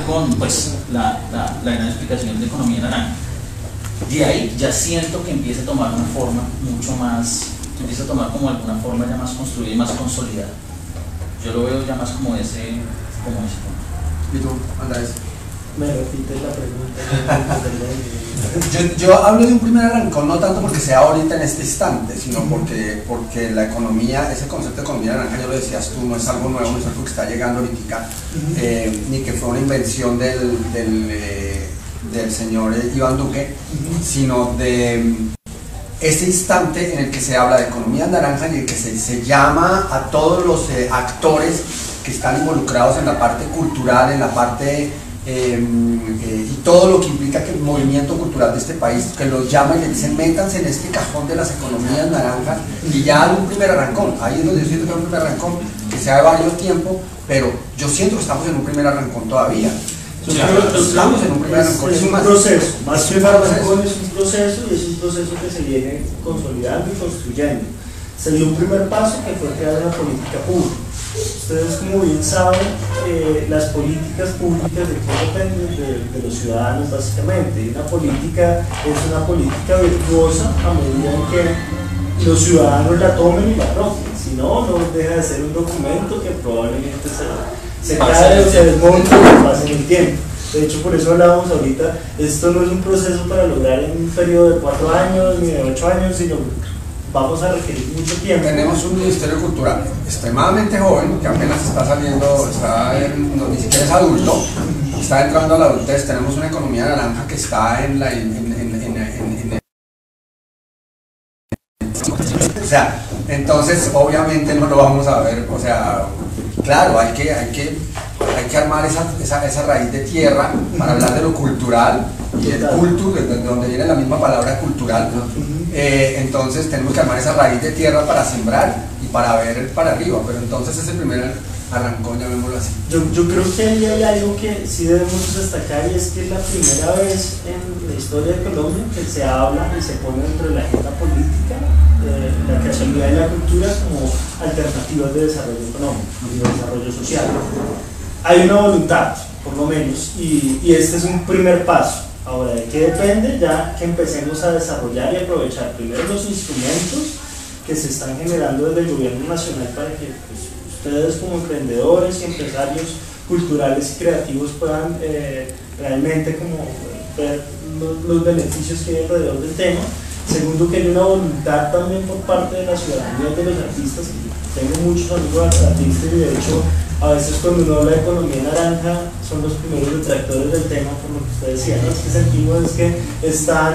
con pues, la gran explicación de economía naranja. De ahí ya siento que empieza a tomar una forma mucho más, empieza a tomar como alguna forma ya más construida y más consolidada. Yo lo veo ya más como ese punto. ¿Y tú, Andrés? Me repites la pregunta. Yo hablo de un primer arrancón, no tanto porque sea ahorita en este instante, sino porque la economía, ese concepto de economía naranja, ya lo decías tú, no es algo nuevo, no es algo que está llegando ahorita, ni que fue una invención del señor Iván Duque, sino de ese instante en el que se habla de economía naranja y en el que se llama a todos los actores que están involucrados en la parte cultural, en la parte y todo lo que implica que el movimiento cultural de este país, que los llama y le dicen métanse en este cajón de las economías naranjas, y ya hay un primer arrancón. Ahí es donde yo siento que hay un primer arrancón que sea de varios tiempos, pero yo siento que estamos en un primer arrancón todavía. Estamos en un primer arrancón. Es un proceso, más que un arrancón, es un proceso, y es un proceso que se viene consolidando y construyendo. Se dio un primer paso que fue crear una política pública. Ustedes, como bien saben, las políticas públicas de qué dependen de los ciudadanos básicamente, y una política es una política virtuosa a medida en que los ciudadanos la tomen y la apropien. Si no, no deja de ser un documento que probablemente se cae o se desmonte y pase en el tiempo. De hecho, por eso hablábamos ahorita, esto no es un proceso para lograr en un periodo de 4 años ni de 8 años, sino vamos a requerir mucho tiempo. Tenemos un Ministerio Cultural extremadamente joven, que apenas está saliendo, ni siquiera es adulto, está entrando a la adultez. Tenemos una economía naranja que está o sea, entonces obviamente no lo vamos a ver, o sea, claro, hay que armar esa raíz de tierra para hablar de lo cultural, y el cultur, de donde viene la misma palabra cultural, entonces tenemos que armar esa raíz de tierra para sembrar y para ver para arriba, pero entonces ese primer arrancón, llamémoslo así. Yo creo que ahí hay algo que sí debemos destacar, y es que es la primera vez en la historia de Colombia que se habla y se pone dentro de la agenda política la creatividad y la cultura como alternativas de desarrollo económico y de desarrollo social. Hay una voluntad, por lo menos, y este es un primer paso. Ahora, ¿de qué depende? Ya que empecemos a desarrollar y aprovechar primero los instrumentos que se están generando desde el gobierno nacional para que pues, ustedes como emprendedores y empresarios culturales y creativos puedan realmente como ver los beneficios que hay alrededor del tema. Segundo, que hay una voluntad también por parte de la ciudadanía, de los artistas. Tengo muchos amigos artistas y de hecho a veces cuando uno habla de economía naranja son los primeros detractores del tema, por lo que usted decía, ¿no? Es que sentimos es que están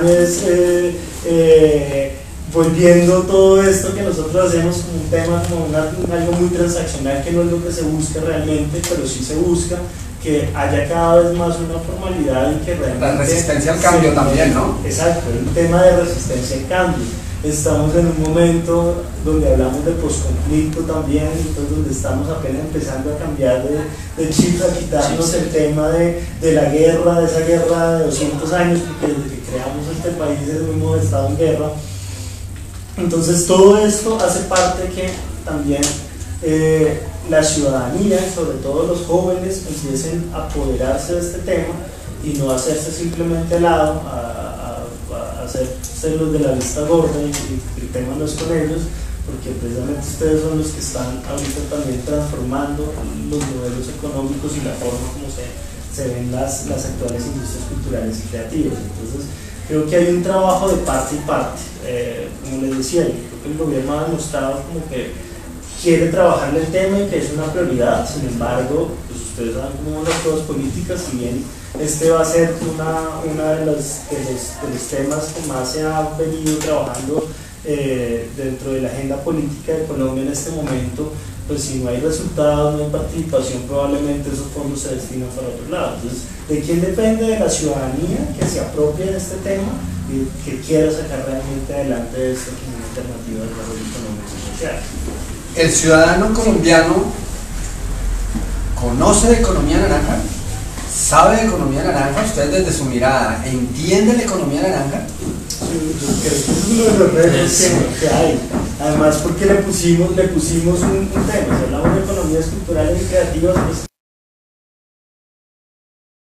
volviendo todo esto que nosotros hacemos como un tema, como algo muy transaccional, que no es lo que se busca realmente, pero sí se busca que haya cada vez más una formalidad y que realmente... La resistencia al cambio también, ¿no? Exacto, el tema de resistencia al cambio. Estamos en un momento donde hablamos de posconflicto también, entonces donde estamos apenas empezando a cambiar de chip, a quitarnos el tema de la guerra, de esa guerra de 200 años, porque desde que creamos este país hemos estado en guerra. Entonces todo esto hace parte que también la ciudadanía, sobre todo los jóvenes, empiecen a apoderarse de este tema y no hacerse simplemente al lado, a hacerse los de la vista gorda y el tema no es con ellos, porque precisamente ustedes son los que están ahorita también transformando los modelos económicos y la forma como se ven las actuales industrias culturales y creativas. Entonces creo que hay un trabajo de parte y parte. Como les decía, yo creo que el gobierno ha demostrado como que quiere trabajar el tema y que es una prioridad. Sin embargo, pues ustedes saben cómo son las cosas políticas, si bien este va a ser una de los temas que más se ha venido trabajando dentro de la agenda política de Colombia en este momento, pues si no hay resultados, no hay participación, probablemente esos fondos se destinan para otro lado. Entonces, ¿de quién depende? De la ciudadanía que se apropie de este tema y que quiera sacar realmente adelante esto como una alternativa de desarrollo económico y social. ¿El ciudadano colombiano conoce de economía naranja? ¿Sabe de economía naranja? ¿Usted desde su mirada entiende la economía naranja? Sí, yo creo que es uno de los retos que hay. Además, porque le pusimos un tema. Si hablamos de economías culturales y creativas, pues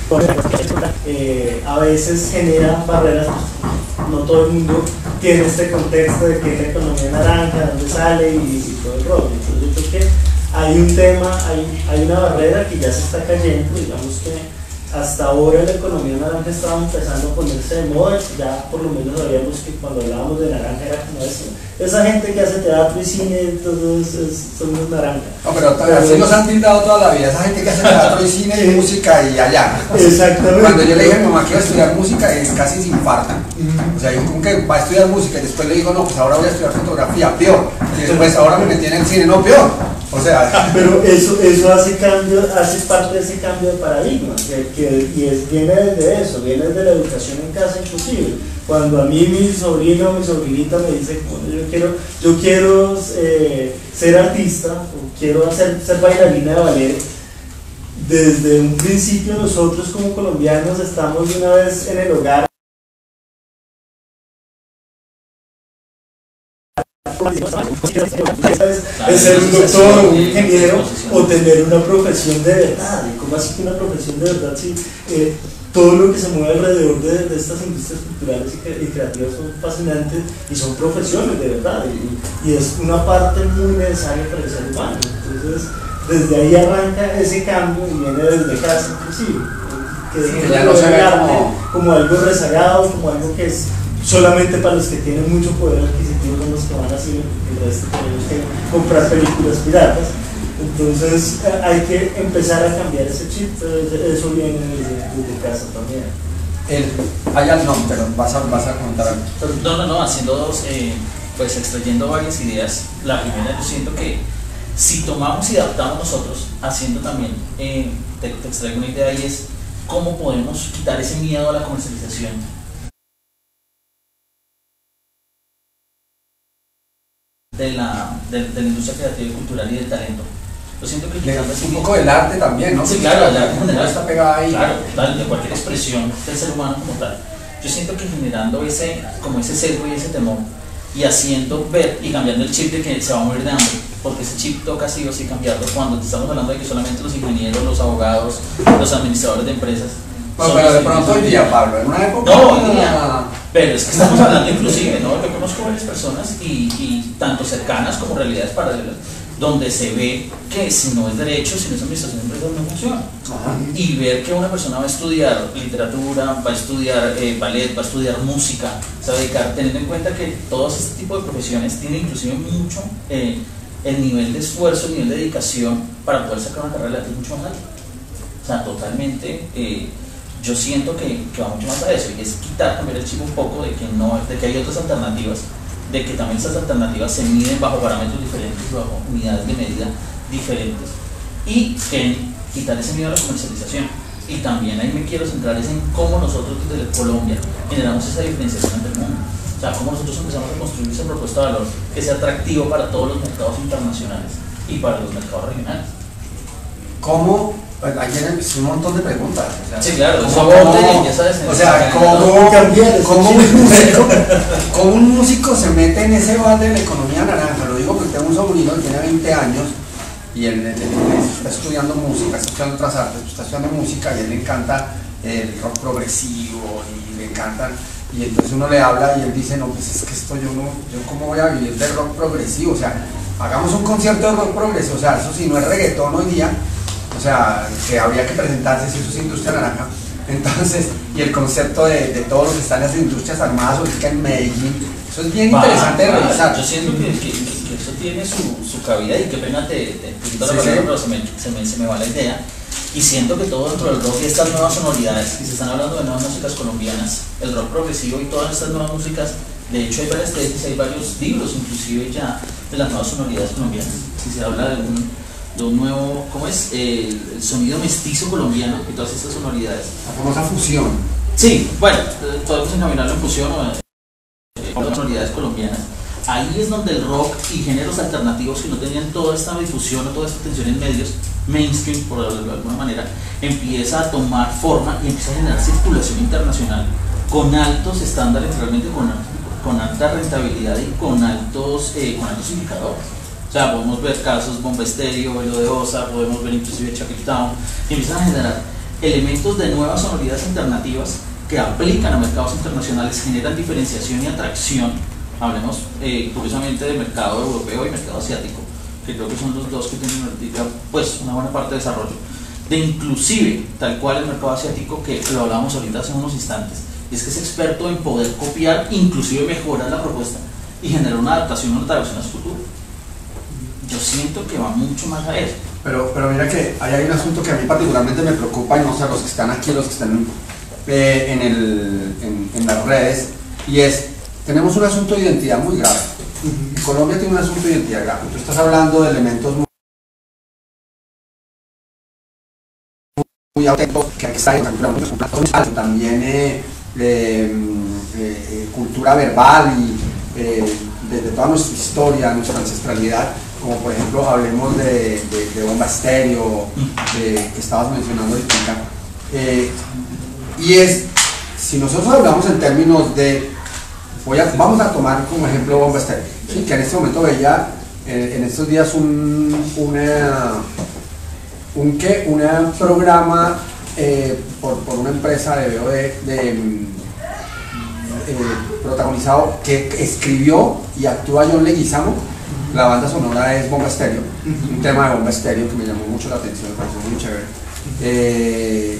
a veces genera barreras. No todo el mundo tiene este contexto de que es la economía naranja, dónde sale y todo el rollo. Entonces yo creo que hay un tema, hay una barrera que ya se está cayendo. Digamos que hasta ahora la economía naranja estaba empezando a ponerse de moda, ya por lo menos sabíamos que cuando hablábamos de naranja era como eso. Esa gente que hace teatro y cine, entonces son los naranjas. No, pero así nos han tildado toda la vida, esa gente que hace teatro y cine y música y allá. Exactamente. Cuando yo le dije a mi mamá que iba a estudiar música, es casi sin infarta. O sea, como que va a estudiar música y después le digo, no, pues ahora voy a estudiar fotografía, peor. Y después ahora me metí en el cine, no, peor. O sea, pero eso hace parte de ese cambio de paradigma, viene desde eso, viene desde la educación en casa inclusive. Cuando a mí mi sobrino o mi sobrinita me dice, bueno, yo quiero ser artista, o quiero ser bailarina de ballet, desde un principio nosotros como colombianos estamos de una vez en el hogar. Es ser un doctor o un ingeniero o tener una profesión de verdad. ¿Y cómo así que una profesión de verdad? Sí, todo lo que se mueve alrededor de estas industrias culturales y creativas son fascinantes y son profesiones de verdad y es una parte muy necesaria para el ser humano. Entonces desde ahí arranca ese cambio y viene desde casa inclusive, que ya no se ve como algo rezagado, como algo que es solamente para los que tienen mucho poder adquisitivo, son los que van así, el resto tenemos que comprar películas piratas. Entonces hay que empezar a cambiar ese chip, pero eso viene desde casa también. Pero vas a contar algo. No, haciendo pues extrayendo varias ideas. La primera, yo siento que si tomamos y adaptamos nosotros, haciendo también, te extraigo una idea y es cómo podemos quitar ese miedo a la comercialización. De la industria creativa y cultural y del talento. Yo siento que un poco del arte también, ¿no? Sí, claro, el arte general está pegado ahí. Claro, de cualquier expresión del ser humano como tal. Yo siento que generando ese sesgo y ese temor y haciendo ver y cambiando el chip de que se va a morir de hambre, porque ese chip toca sí o sí cambiarlo cuando estamos hablando de que solamente los ingenieros, los abogados, los administradores de empresas. Bueno, pero de pronto hoy día, Pablo, en una época. No, hoy día. Pero es que estamos hablando inclusive, ¿no? Yo conozco varias personas y tanto cercanas como realidades paralelas, donde se ve que si no es derecho, si no es administración de empresas, no funciona. Y ver que una persona va a estudiar literatura, va a estudiar ballet, va a estudiar música, se va a dedicar, teniendo en cuenta que todos este tipo de profesiones tienen inclusive mucho el nivel de esfuerzo, el nivel de dedicación para poder sacar una carrera de mucho más alto. O sea, totalmente. Yo siento que va mucho más a eso y es cambiar el chip un poco de que hay otras alternativas, de que también esas alternativas se miden bajo parámetros diferentes, bajo unidades de medida diferentes y quitar ese miedo a la comercialización. Y también ahí me quiero centrar en cómo nosotros desde Colombia generamos esa diferenciación ante el mundo. O sea, cómo nosotros empezamos a construir esa propuesta de valor que sea atractivo para todos los mercados internacionales y para los mercados regionales. ¿Cómo? Hay un montón de preguntas. O sea, sí, claro, ¿cómo un músico se mete en ese bar de la economía naranja? Lo digo porque tengo un sobrino que tiene 20 años y él está estudiando música, está estudiando otras artes, está estudiando música y a él le encanta el rock progresivo y le encantan. Y entonces uno le habla y él dice, no, pues es que esto yo cómo voy a vivir del rock progresivo. O sea, hagamos un concierto de rock progresivo, o sea, eso sí, no es reggaetón hoy día. O sea, que habría que presentarse si eso es industria naranja. Entonces, y el concepto de todos los que están en las industrias armadas ahorita en Medellín, eso es bien interesante de revisar. Yo siento que eso tiene su cabida y qué pena te quito la palabra, pero se me va la idea. Y siento que todo dentro del rock y estas nuevas sonoridades, y se están hablando de nuevas músicas colombianas, el rock progresivo y todas estas nuevas músicas, de hecho hay varias tesis, hay varios libros inclusive ya de las nuevas sonoridades colombianas. Si se habla de un nuevo, ¿cómo es? El sonido mestizo colombiano y todas estas sonoridades. La famosa fusión. Sí, bueno, podemos encaminarlo en fusión o en sonoridades colombianas. Ahí es donde el rock y géneros alternativos que no tenían toda esta difusión o toda esta atención en medios mainstream, por decirlo de alguna manera, empieza a tomar forma y empieza a generar circulación internacional con altos estándares, realmente con alta rentabilidad y con altos indicadores. O sea, podemos ver casos Bomba Estéreo, Velo de Osa, podemos ver inclusive Chakir Town, que empiezan a generar elementos de nuevas sonoridades alternativas que aplican a mercados internacionales, generan diferenciación y atracción. Hablemos curiosamente de mercado europeo y mercado asiático, que creo que son los dos que tienen pues una buena parte de desarrollo, de inclusive tal cual el mercado asiático, que lo hablamos ahorita hace unos instantes, es que es experto en poder copiar, inclusive mejorar la propuesta y generar una adaptación, una traducción a su futuro. Yo siento que va mucho más a eso. Pero mira que ahí hay un asunto que a mí particularmente me preocupa, y no sé, los que están aquí, los que están en las redes, y es, tenemos un asunto de identidad muy grave. Colombia tiene un asunto de identidad grave. Tú estás hablando de elementos muy auténticos que están en también cultura verbal y de toda nuestra historia, nuestra ancestralidad, como por ejemplo hablemos de Bomba Estéreo, que estabas mencionando ahorita, y es, si nosotros hablamos en términos de, vamos a tomar como ejemplo Bomba Estéreo, ¿sí? Que en este momento veía en estos días un programa por una empresa de VOD protagonizado, que escribió y actúa John Leguizamo. La banda sonora es Bomba Estéreo, un tema de Bomba Estéreo que me llamó mucho la atención, me pareció muy chévere.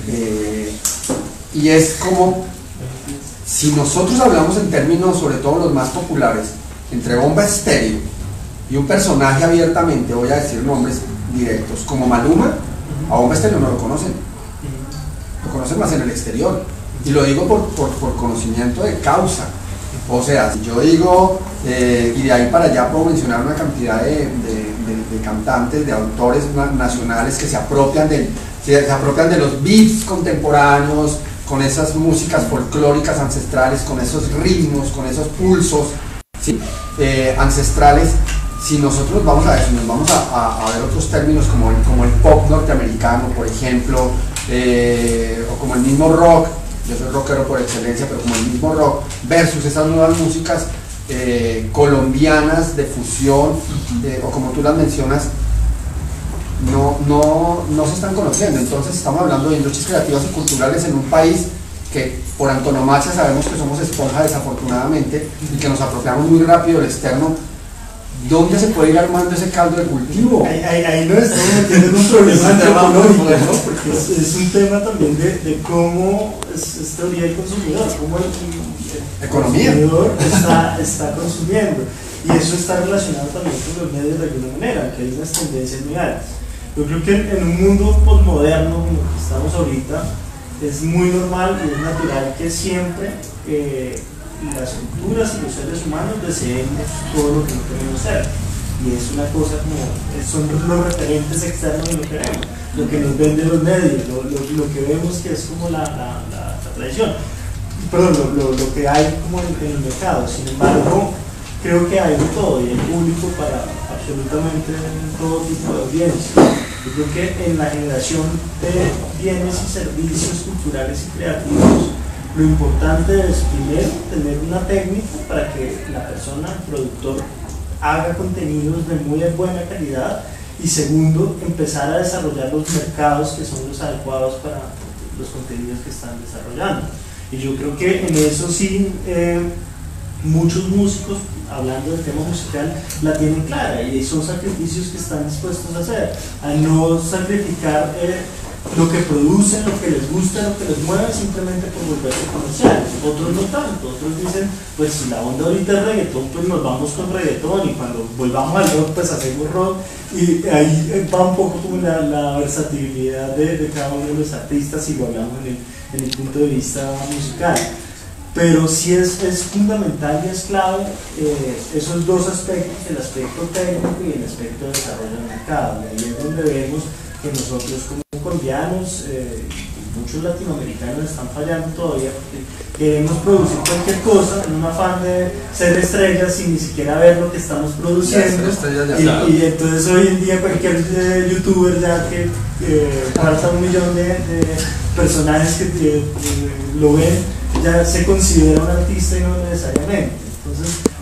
Y es como, si nosotros hablamos en términos, sobre todo los más populares, entre Bomba Estéreo y un personaje abiertamente, voy a decir nombres directos, como Maluma, a Bomba Estéreo no lo conocen más en el exterior, y lo digo por conocimiento de causa. O sea, si yo digo, y de ahí para allá puedo mencionar una cantidad de cantantes, de autores nacionales que se apropian de los beats contemporáneos, con esas músicas folclóricas ancestrales, con esos ritmos, con esos pulsos, ¿sí? Ancestrales. Si nosotros vamos a eso, nos vamos a ver otros términos como el pop norteamericano, por ejemplo, o como el mismo rock. Yo soy rockero por excelencia, pero como el mismo rock, versus esas nuevas músicas colombianas de fusión, o como tú las mencionas, no se están conociendo. Entonces estamos hablando de industrias creativas y culturales en un país que por antonomasia sabemos que somos esponja, desafortunadamente, y que nos apropiamos muy rápido del externo. ¿Dónde se puede ir armando ese caldo de cultivo? Ahí nos estamos metiendo en un problema antropológico, ¿no? Porque es un tema también de cómo es teoría del consumidor, cómo el consumidor está consumiendo. Y eso está relacionado también con los medios de alguna manera, que hay unas tendencias muy altas. Yo creo que en un mundo postmoderno como el que estamos ahorita, es muy normal y es natural que siempre las culturas y los seres humanos deseemos todo lo que no queremos ser, y es una cosa como, son los referentes externos que no queremos, lo que nos venden los medios, lo que vemos que es como la tradición, perdón, lo que hay como en el mercado. Sin embargo, creo que hay de todo y hay público para absolutamente todo tipo de audiencia. Yo creo que en la generación de bienes y servicios culturales y creativos, lo importante es, primero, tener una técnica para que la persona, el productor, haga contenidos de muy buena calidad, y segundo, empezar a desarrollar los mercados que son los adecuados para los contenidos que están desarrollando. Y yo creo que en eso sí, muchos músicos, hablando del tema musical, la tienen clara, y son sacrificios que están dispuestos a hacer, a no sacrificar lo que producen, lo que les gusta, lo que les mueve, simplemente por volverse comerciales. Otros no tanto, otros dicen, pues si la onda ahorita es reggaetón, pues nos vamos con reggaetón, y cuando volvamos al rock, pues hacemos rock, y ahí va un poco como la versatilidad de cada uno de los artistas, si lo hablamos en el punto de vista musical. Pero sí es fundamental y es clave esos dos aspectos, el aspecto técnico y el aspecto de desarrollo del mercado. Y ahí es donde vemos que nosotros como colombianos, muchos latinoamericanos están fallando todavía, porque queremos producir cualquier cosa en un afán de ser estrellas sin ni siquiera ver lo que estamos produciendo, y entonces hoy en día cualquier youtuber ya que falta 1 millón de personajes que lo ven, ya se considera un artista y no necesariamente. Entonces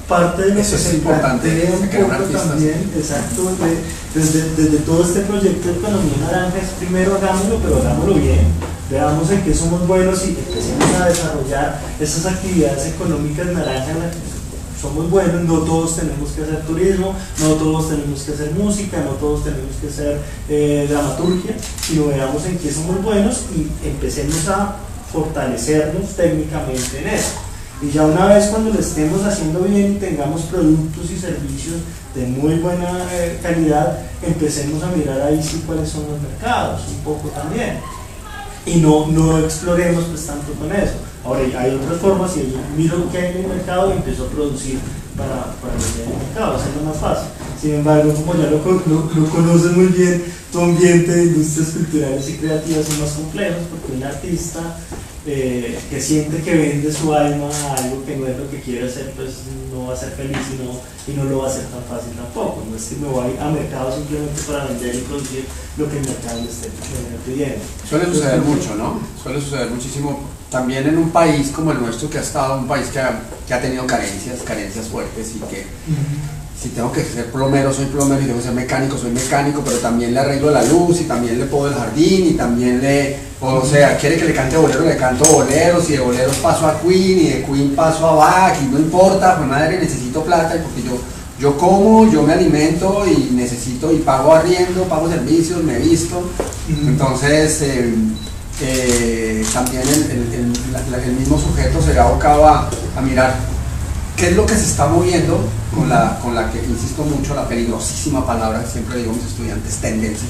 parte de lo Eso que es se importante, plantea se crea un un poco artista, también, exacto, desde todo este proyecto de Economía Naranja es primero hagámoslo, pero hagámoslo bien, veamos en qué somos buenos y empecemos a desarrollar esas actividades económicas naranjas en las que somos buenos. No todos tenemos que hacer turismo, no todos tenemos que hacer música, no todos tenemos que hacer dramaturgia, sino veamos en qué somos buenos y empecemos a fortalecernos técnicamente en eso. Y ya una vez cuando lo estemos haciendo bien y tengamos productos y servicios de muy buena calidad, empecemos a mirar ahí sí cuáles son los mercados, un poco también. Y no exploremos pues tanto con eso. Ahora hay otras formas y yo miro qué hay en el mercado y empiezo a producir para lo que hay en el mercado, hacerlo más fácil. Sin embargo, como ya lo conoces muy bien, tu ambiente de industrias culturales y creativas son más complejos porque un artista que siente que vende su alma a algo que no es lo que quiere hacer, pues no va a ser feliz y no lo va a hacer tan fácil tampoco. No es que me voy a mercado simplemente para vender y producir lo que el mercado me esté pidiendo. Suele suceder mucho, ¿no? Suele suceder muchísimo también en un país como el nuestro, que ha estado un país que ha tenido carencias fuertes y que si tengo que ser plomero, soy plomero, y tengo que ser mecánico, soy mecánico, pero también le arreglo la luz y también le podo el jardín y también o sea, quiere que le cante bolero, le canto boleros, y de boleros paso a Queen y de Queen paso a Bach y no importa, pues madre, necesito plata porque yo como, yo me alimento y necesito y pago arriendo, pago servicios, me visto. Entonces también el mismo sujeto se ve abocado a mirar qué es lo que se está moviendo con la que insisto mucho, la peligrosísima palabra que siempre digo a mis estudiantes, tendencia,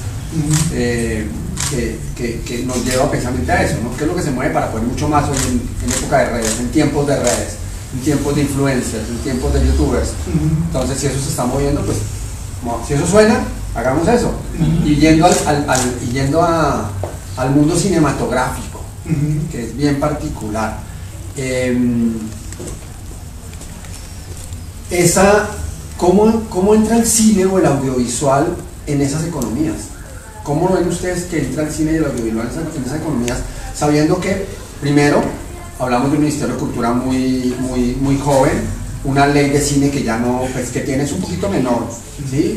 que nos lleva precisamente a eso, ¿no? ¿Qué es lo que se mueve para poder mucho más hoy en época de redes, en tiempos de redes, en tiempos de influencers, en tiempos de youtubers? Entonces, si eso se está moviendo, pues si eso suena, hagamos eso. Y yendo al mundo cinematográfico, que es bien particular. ¿Cómo entra el cine o el audiovisual en esas economías? ¿Cómo ven ustedes que entra el cine y el audiovisual en esas economías, sabiendo que, primero, hablamos de un Ministerio de Cultura muy joven, una ley de cine que ya no, pues que tiene, es un poquito menor, ¿sí?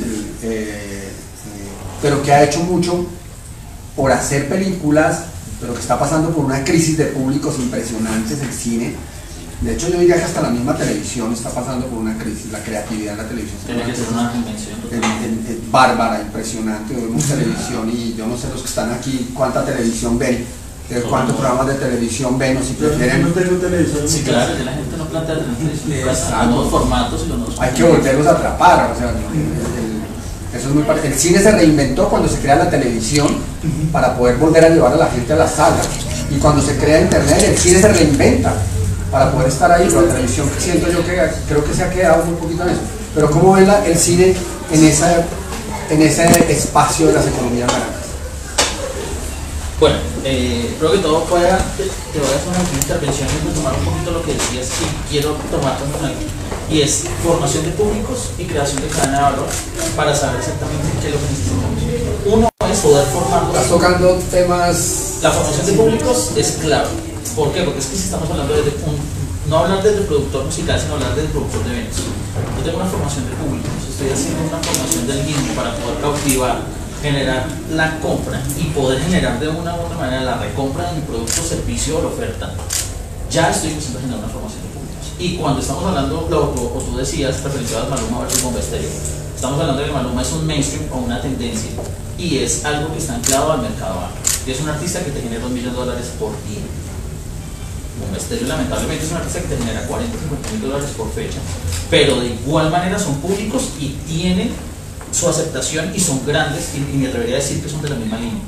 Pero que ha hecho mucho por hacer películas, pero que está pasando por una crisis de públicos impresionantes el cine. De hecho, yo diría que hasta la misma televisión está pasando por una crisis, la creatividad en la televisión. Tiene que ser una convención. Es bárbara, impresionante. Vemos televisión y yo no sé los que están aquí cuánta televisión ven, cuántos programas de televisión ven o si prefieren. Yo no tengo televisión. Sí, claro, la gente no plantea televisión. Los nuevos formatos y los nuevos. Hay que volverlos a atrapar. O sea, eso es muy el cine se reinventó cuando se crea la televisión para poder volver a llevar a la gente a las salas. Y cuando se crea internet, el cine se reinventa para poder estar ahí, pero la televisión siento yo que creo que se ha quedado un poquito en eso. Pero ¿cómo ven el cine en ese espacio de las economías naranjas? Bueno, creo que todo fuera, te voy a hacer una intervención y tomar un poquito lo que decías y quiero tomar también algo. Y es formación de públicos y creación de cadena de valor para saber exactamente qué es lo que necesitamos. Uno es poder formarlos. Estás tocando temas. La formación de públicos es clave. ¿Por qué? Porque es que si estamos hablando no hablar desde el productor musical, sino hablar desde el productor de eventos. Yo tengo una formación de públicos, estoy haciendo una formación del mismo para poder cautivar, generar la compra y poder generar de una u otra manera la recompra de mi producto, servicio o la oferta. Ya estoy empezando a generar una formación de públicos. Y cuando estamos hablando, o tú decías, referenciado al Maluma versus Bomba Estéreo, estamos hablando de que Maluma es un mainstream o una tendencia y es algo que está anclado al mercado amplio. Y es un artista que te genera $2 millones por día. Bomba Estéreo lamentablemente es un artista que te genera $40, $50,000 por fecha, pero de igual manera son públicos y tienen su aceptación y son grandes y me atrevería a decir que son de la misma línea,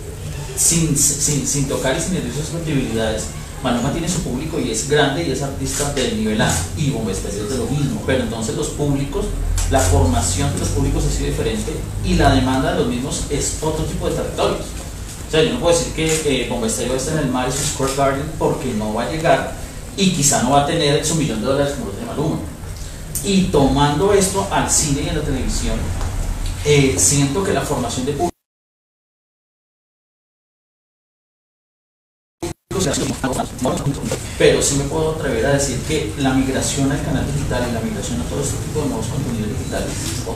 sin tocar y sin herir sus susceptibilidades. Maluma tiene su público y es grande y es artista del nivel A, y Bomba Estéreo es de lo mismo, pero entonces los públicos, la formación de los públicos ha sido diferente y la demanda de los mismos es otro tipo de territorios. O sea, yo no puedo decir que Bomba Estéreo está en el Madison Square Garden porque no va a llegar y quizá no va a tener su $1 millón como lo tiene Maluma. Y tomando esto al cine y a la televisión, siento que la formación de público pero sí me puedo atrever a decir que la migración al canal digital y la migración a todo este tipo de nuevos contenidos digitales,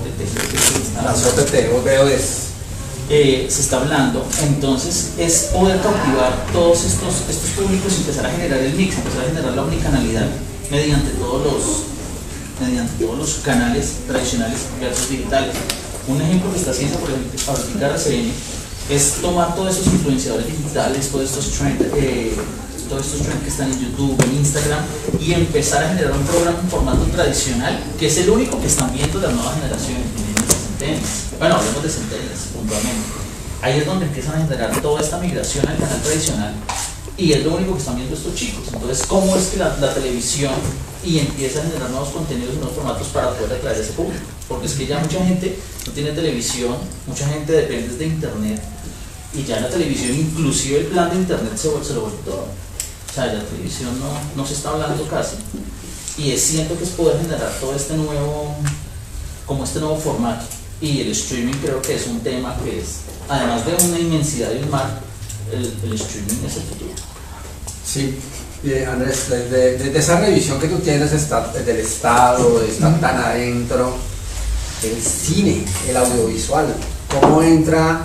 se está hablando, entonces es poder cautivar todos estos públicos y empezar a generar el mix, empezar a generar la omnicanalidad mediante todos los canales tradicionales versus digitales. Un ejemplo que está haciendo, por ejemplo, ahorita RCN, es tomar todos esos influenciadores digitales, todos estos trends que están en YouTube, en Instagram, y empezar a generar un programa en formato tradicional, que es el único que están viendo las nuevas generaciones, bueno, hablemos de centenias puntualmente. Ahí es donde empiezan a generar toda esta migración al canal tradicional, y es lo único que están viendo estos chicos. Entonces, ¿cómo es que la televisión y empieza a generar nuevos contenidos y nuevos formatos para poder atraer a ese público? Porque es que ya mucha gente no tiene televisión, mucha gente depende de internet, y ya en la televisión, inclusive el plan de internet se lo vuelve todo. O sea, la televisión no se está hablando casi, y siento que es poder generar todo este nuevo formato, y el streaming creo que es un tema que es, además de una inmensidad y un mar, el streaming es el futuro. Sí, Andrés, desde esa revisión que tú tienes del Estado, de estar tan adentro, el cine, el audiovisual, ¿cómo entra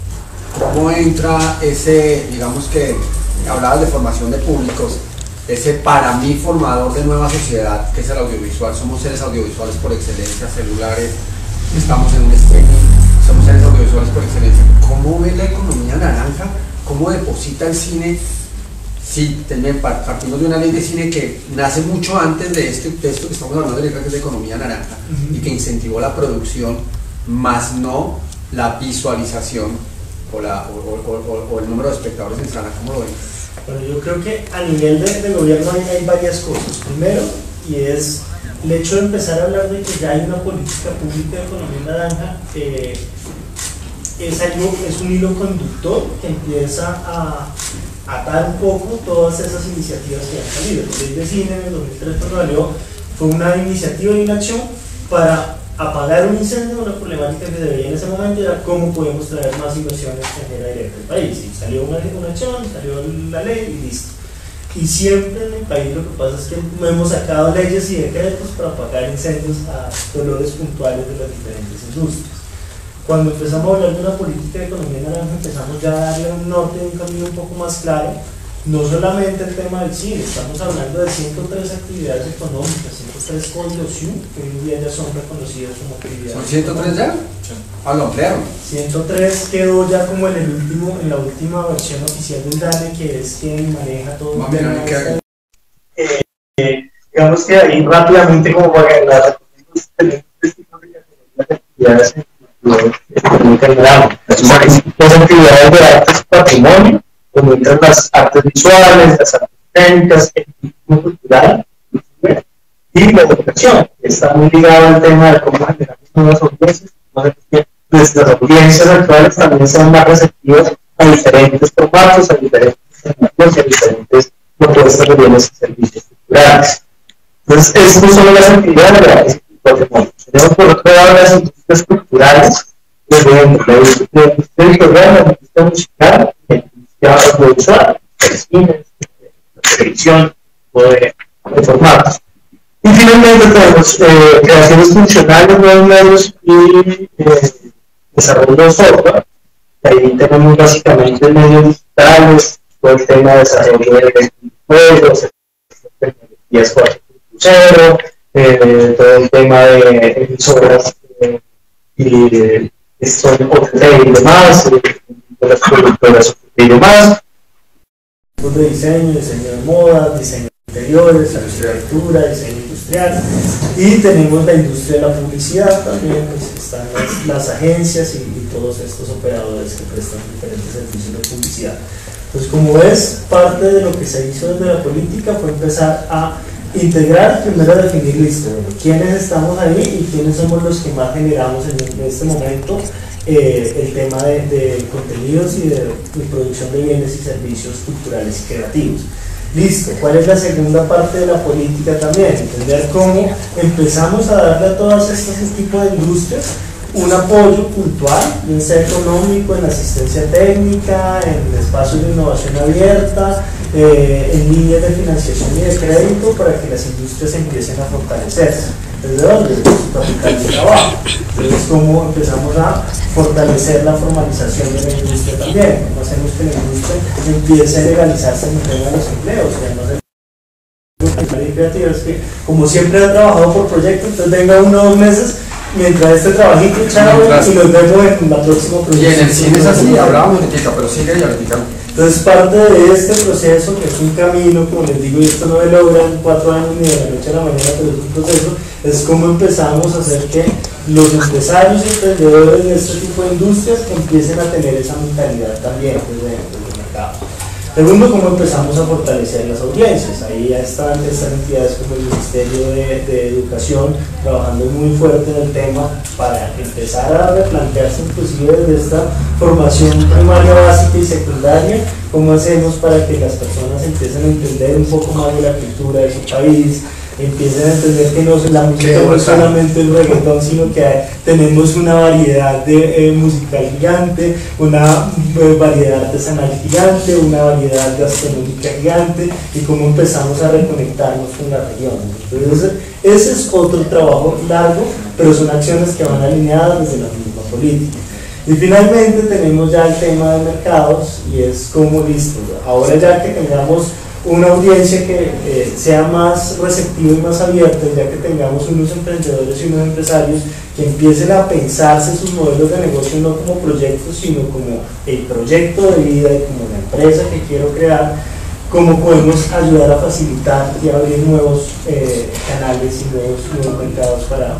ese, digamos que hablabas de formación de públicos, ese para mí formador de nueva sociedad que es el audiovisual? Somos seres audiovisuales por excelencia, celulares, estamos en un streaming, somos seres audiovisuales por excelencia. ¿Cómo ve la economía naranja? ¿Cómo deposita el cine? Sí, partimos de una ley de cine que nace mucho antes de esto que estamos hablando de, que es de economía naranja, y que incentivó la producción, más no la visualización o el número de espectadores en sala. ¿Cómo lo ven? Bueno, yo creo que a nivel de gobierno hay varias cosas. Primero, y es el hecho de empezar a hablar de que ya hay una política pública de economía naranja, es un hilo conductor que empieza a atar un poco todas esas iniciativas que han salido. La ley de cine en el 2003 cuando salió fue una iniciativa y una acción para apagar un incendio, una problemática que se veía en ese momento, era cómo podemos traer más inversiones extranjeras directas al país. Y salió una acción, salió la ley y listo. Y siempre en el país lo que pasa es que hemos sacado leyes y decretos para apagar incendios a dolores puntuales de las diferentes industrias. Cuando empezamos a hablar de una política de economía naranja, empezamos ya a darle un norte, un camino un poco más claro. No solamente el tema del cine, estamos hablando de 103 actividades económicas, 103 códigos que hoy en día ya son reconocidas como actividades. ¿Son 103 ya? Sí. Ah, lo ampliaron. 103 quedó ya como en la última versión oficial del DANE, que es quien maneja todo el tema. Digamos que ahí rápidamente, como para las actividades las actividades de artes patrimonio, como entran las artes visuales, las artes técnicas, el turismo cultural y la educación, que está muy ligado al tema de cómo generar nuevas audiencias. Nuestras audiencias actuales también son más receptivas a diferentes formatos, a diferentes formatos y a diferentes propuestas de bienes y servicios culturales. Entonces, estas son las actividades de artes y patrimonio. Tenemos por otro lado las industrias culturales, desde la industria editorial, la industria musical, la industria audiovisual, el cine, la televisión, de formatos. Y finalmente tenemos creaciones funcionales, nuevos medios y desarrollo de software. Ahí tenemos básicamente medios digitales, todo el tema de desarrollo de juegos, tecnologías 4.0, todo el tema de emisoras y y demás, de las productoras y demás. De diseño de moda, diseño de interiores, arquitectura, diseño industrial, y tenemos la industria de la publicidad también, pues están las agencias y todos estos operadores que prestan diferentes servicios de publicidad. Entonces, como ves, parte de lo que se hizo desde la política fue empezar a integrar, primero a definir listo, quiénes estamos ahí y quiénes somos los que más generamos en este momento el tema de contenidos y de producción de bienes y servicios culturales y creativos. Listo, ¿cuál es la segunda parte de la política también? Entender cómo empezamos a darle a todas estas tipos de industrias un apoyo puntual, bien sea económico, en asistencia técnica, en espacios de innovación abierta, en líneas de financiación y de crédito para que las industrias empiecen a fortalecerse. ¿Desde dónde? Desde su capital de trabajo. Entonces, ¿cómo empezamos a fortalecer la formalización de la industria también? ¿Cómo hacemos que la industria empiece a legalizarse en el tema de los empleos? Ya no se creativas que, como siempre ha trabajado por proyecto, entonces venga 1 o 2 meses mientras este trabajito, chao, y nos vemos en la próxima proyecto. Y en el cine es así, hablábamos ahorita, pero sigue y ahorita. Entonces, parte de este proceso, que es un camino, como les digo, y esto no se logra en 4 años ni de la noche a la mañana, pero es un proceso, es cómo empezamos a hacer que los empresarios y emprendedores de este tipo de industrias empiecen a tener esa mentalidad también desde el mercado. Segundo, cómo empezamos a fortalecer las audiencias. Ahí ya están estas entidades como el Ministerio de Educación trabajando muy fuerte en el tema para empezar a replantearse inclusive desde esta formación primaria, básica y secundaria, cómo hacemos para que las personas empiecen a entender un poco más de la cultura de su país, empiecen a entender que no, la música no es solamente el reggaetón, sino que tenemos una variedad de musical gigante, una variedad artesanal gigante, una variedad gastronómica gigante, y cómo empezamos a reconectarnos con la región. Entonces, ese es otro trabajo largo, pero son acciones que van alineadas desde la misma política. Y finalmente tenemos ya el tema de mercados, y es como listo, ahora ya que tengamos una audiencia que sea más receptiva y más abierta, ya que tengamos unos emprendedores y unos empresarios que empiecen a pensarse sus modelos de negocio no como proyectos, sino como el proyecto de vida y como la empresa que quiero crear, cómo podemos ayudar a facilitar y abrir nuevos canales y nuevos mercados para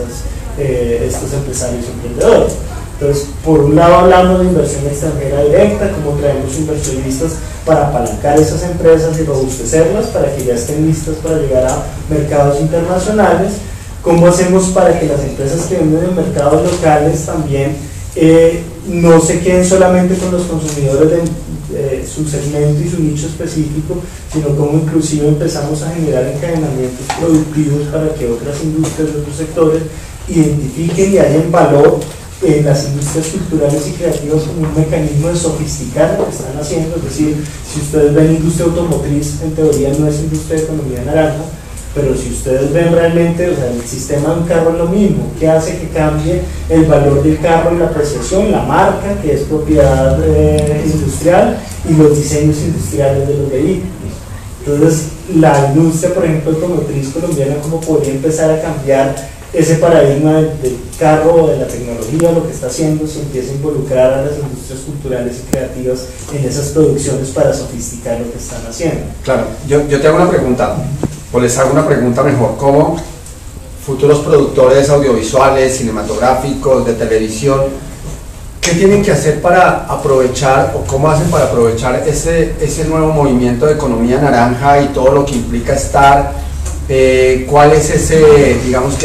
estos empresarios y emprendedores. Entonces, por un lado hablamos de inversión extranjera directa, cómo traemos inversionistas para apalancar esas empresas y robustecerlas para que ya estén listas para llegar a mercados internacionales, cómo hacemos para que las empresas que venden en mercados locales también no se queden solamente con los consumidores de su segmento y su nicho específico, sino cómo inclusive empezamos a generar encadenamientos productivos para que otras industrias de otros sectores identifiquen y hallen valor en las industrias culturales y creativas como un mecanismo de sofisticar lo que están haciendo. Es decir, si ustedes ven industria automotriz, en teoría no es industria de economía naranja, pero si ustedes ven realmente, o sea, el sistema de un carro es lo mismo. ¿Qué hace que cambie el valor del carro y la apreciación? La marca, que es propiedad industrial, y los diseños industriales de los vehículos. Entonces, la industria, por ejemplo, automotriz colombiana, ¿cómo podría empezar a cambiar ese paradigma del carro o de la tecnología? Lo que está haciendo si empieza a involucrar a las industrias culturales y creativas en esas producciones para sofisticar lo que están haciendo. Claro, yo te hago una pregunta, o les hago una pregunta mejor. ¿Cómo futuros productores audiovisuales, cinematográficos, de televisión, qué tienen que hacer para aprovechar, o cómo hacen para aprovechar ese nuevo movimiento de economía naranja y todo lo que implica estar? ¿Cuál es ese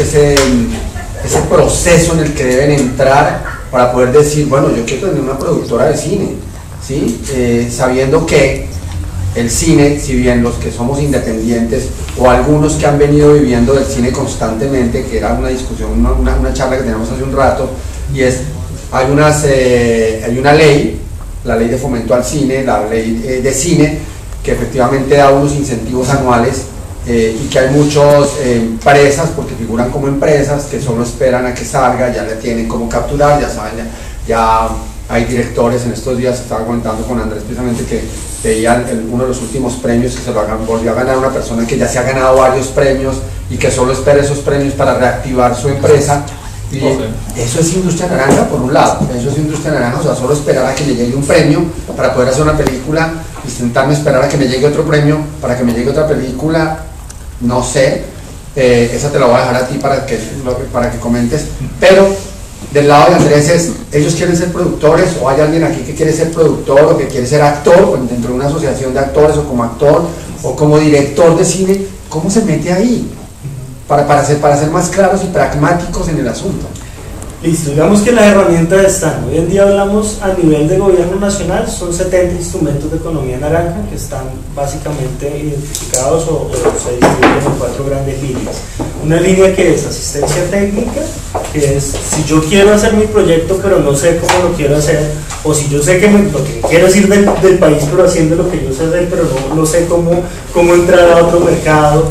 proceso en el que deben entrar para poder decir, bueno, yo quiero tener una productora de cine, ¿sí? Sabiendo que el cine, si bien los que somos independientes o algunos que han venido viviendo del cine constantemente, que era una discusión, una charla que teníamos hace un rato, y es, hay una ley, la ley de fomento al cine, la ley de cine, que efectivamente da unos incentivos anuales, y que hay muchas empresas, porque figuran como empresas, que solo esperan a que salga, ya le tienen cómo capturar, ya saben, ya hay directores. En estos días estaba comentando con Andrés precisamente que veían uno de los últimos premios que se lo volvió a ganar una persona que ya se ha ganado varios premios y que solo espera esos premios para reactivar su empresa. Y eso es industria naranja, por un lado. Eso es industria naranja, o sea, solo esperar a que le llegue un premio para poder hacer una película, intentarme esperar a que me llegue otro premio para que me llegue otra película. No sé, esa te la voy a dejar a ti para que comentes, pero del lado de Andrés ellos quieren ser productores, o hay alguien aquí que quiere ser productor o que quiere ser actor dentro de una asociación de actores, o como actor o como director de cine. ¿Cómo se mete ahí? Para ser más claros y pragmáticos en el asunto. Listo, digamos que las herramientas están. Hoy en día hablamos a nivel de gobierno nacional, son 70 instrumentos de economía naranja que están básicamente identificados o se distribuyen en 4 grandes líneas. Una línea que es asistencia técnica, que es si yo quiero hacer mi proyecto pero no sé cómo lo quiero hacer, o si yo sé que lo que quiero es ir del país pero haciendo lo que yo sé hacer, pero no sé cómo entrar a otro mercado.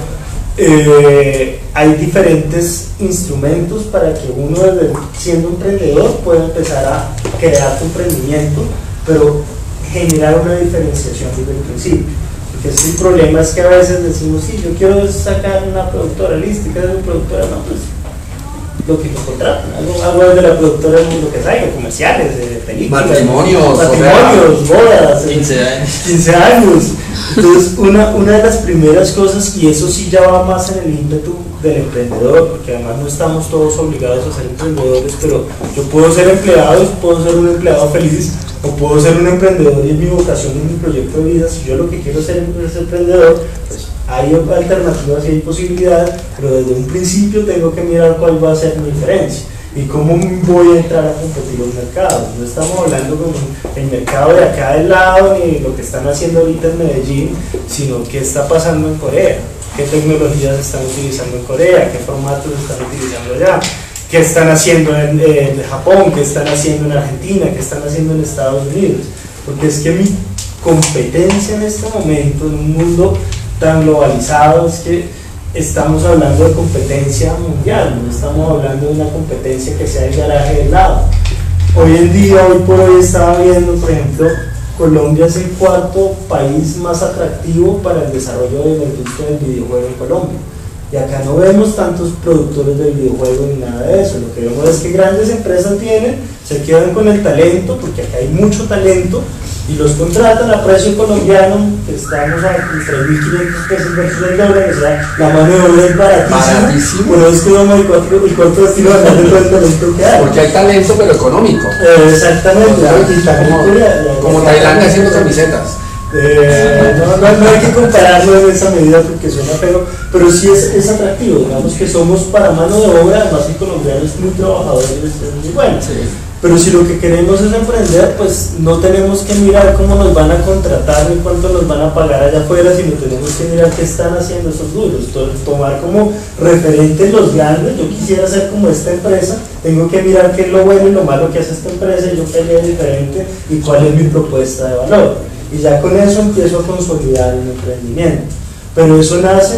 Hay diferentes instrumentos para que uno, siendo emprendedor, pueda empezar a crear tu emprendimiento, pero generar una diferenciación desde el principio. Porque el problema es que a veces decimos, sí, yo quiero sacar una productora, listo, ¿qué es una productora? No, pues lo que nos contratan, algo desde la productora es lo que salga, comerciales, películas, matrimonios, bodas, 15 años. Entonces, una de las primeras cosas, y eso sí ya va más en el ímpetu del emprendedor, porque además no estamos todos obligados a ser emprendedores, pero yo puedo ser empleado, puedo ser un empleado feliz, o puedo ser un emprendedor y es mi vocación y mi proyecto de vida. Si yo lo que quiero ser es emprendedor, pues hay alternativas y hay posibilidades, pero desde un principio tengo que mirar cuál va a ser mi diferencia y cómo voy a entrar a competir en los mercados. No estamos hablando con el mercado de acá del lado ni lo que están haciendo ahorita en Medellín, sino qué está pasando en Corea, qué tecnologías están utilizando en Corea, qué formatos están utilizando allá, qué están haciendo en Japón, qué están haciendo en Argentina, qué están haciendo en Estados Unidos. Porque es que mi competencia en este momento, en un mundo tan globalizado, es que estamos hablando de competencia mundial, no estamos hablando de una competencia que sea el garaje del lado. Hoy en día, hoy por hoy estaba viendo, por ejemplo, Colombia es el cuarto país más atractivo para el desarrollo de la industria del videojuego en Colombia. Y acá no vemos tantos productores de videojuegos ni nada de eso. Lo que vemos es que grandes empresas vienen, se quedan con el talento, porque acá hay mucho talento, y los contratan a precio colombiano, que estamos a 3.500 pesos versus el dólar, o sea, la mano de obra es baratísima. Por eso es que vamos el cuarto destino de todo el talento que hay. Porque hay talento, pero económico. Exactamente. O sea, como Tailandia haciendo camisetas. No hay que compararlo en esa medida porque suena feo, pero sí es atractivo. Digamos que somos para mano de obra, además el colombiano es muy trabajador y es muy bueno. Sí. Pero si lo que queremos es emprender, pues no tenemos que mirar cómo nos van a contratar ni cuánto nos van a pagar allá afuera, sino tenemos que mirar qué están haciendo esos duros, tomar como referentes los grandes. Yo quisiera ser como esta empresa, tengo que mirar qué es lo bueno y lo malo que hace esta empresa, y yo peleo diferente y cuál es mi propuesta de valor. Y ya con eso empiezo a consolidar un emprendimiento. Pero eso nace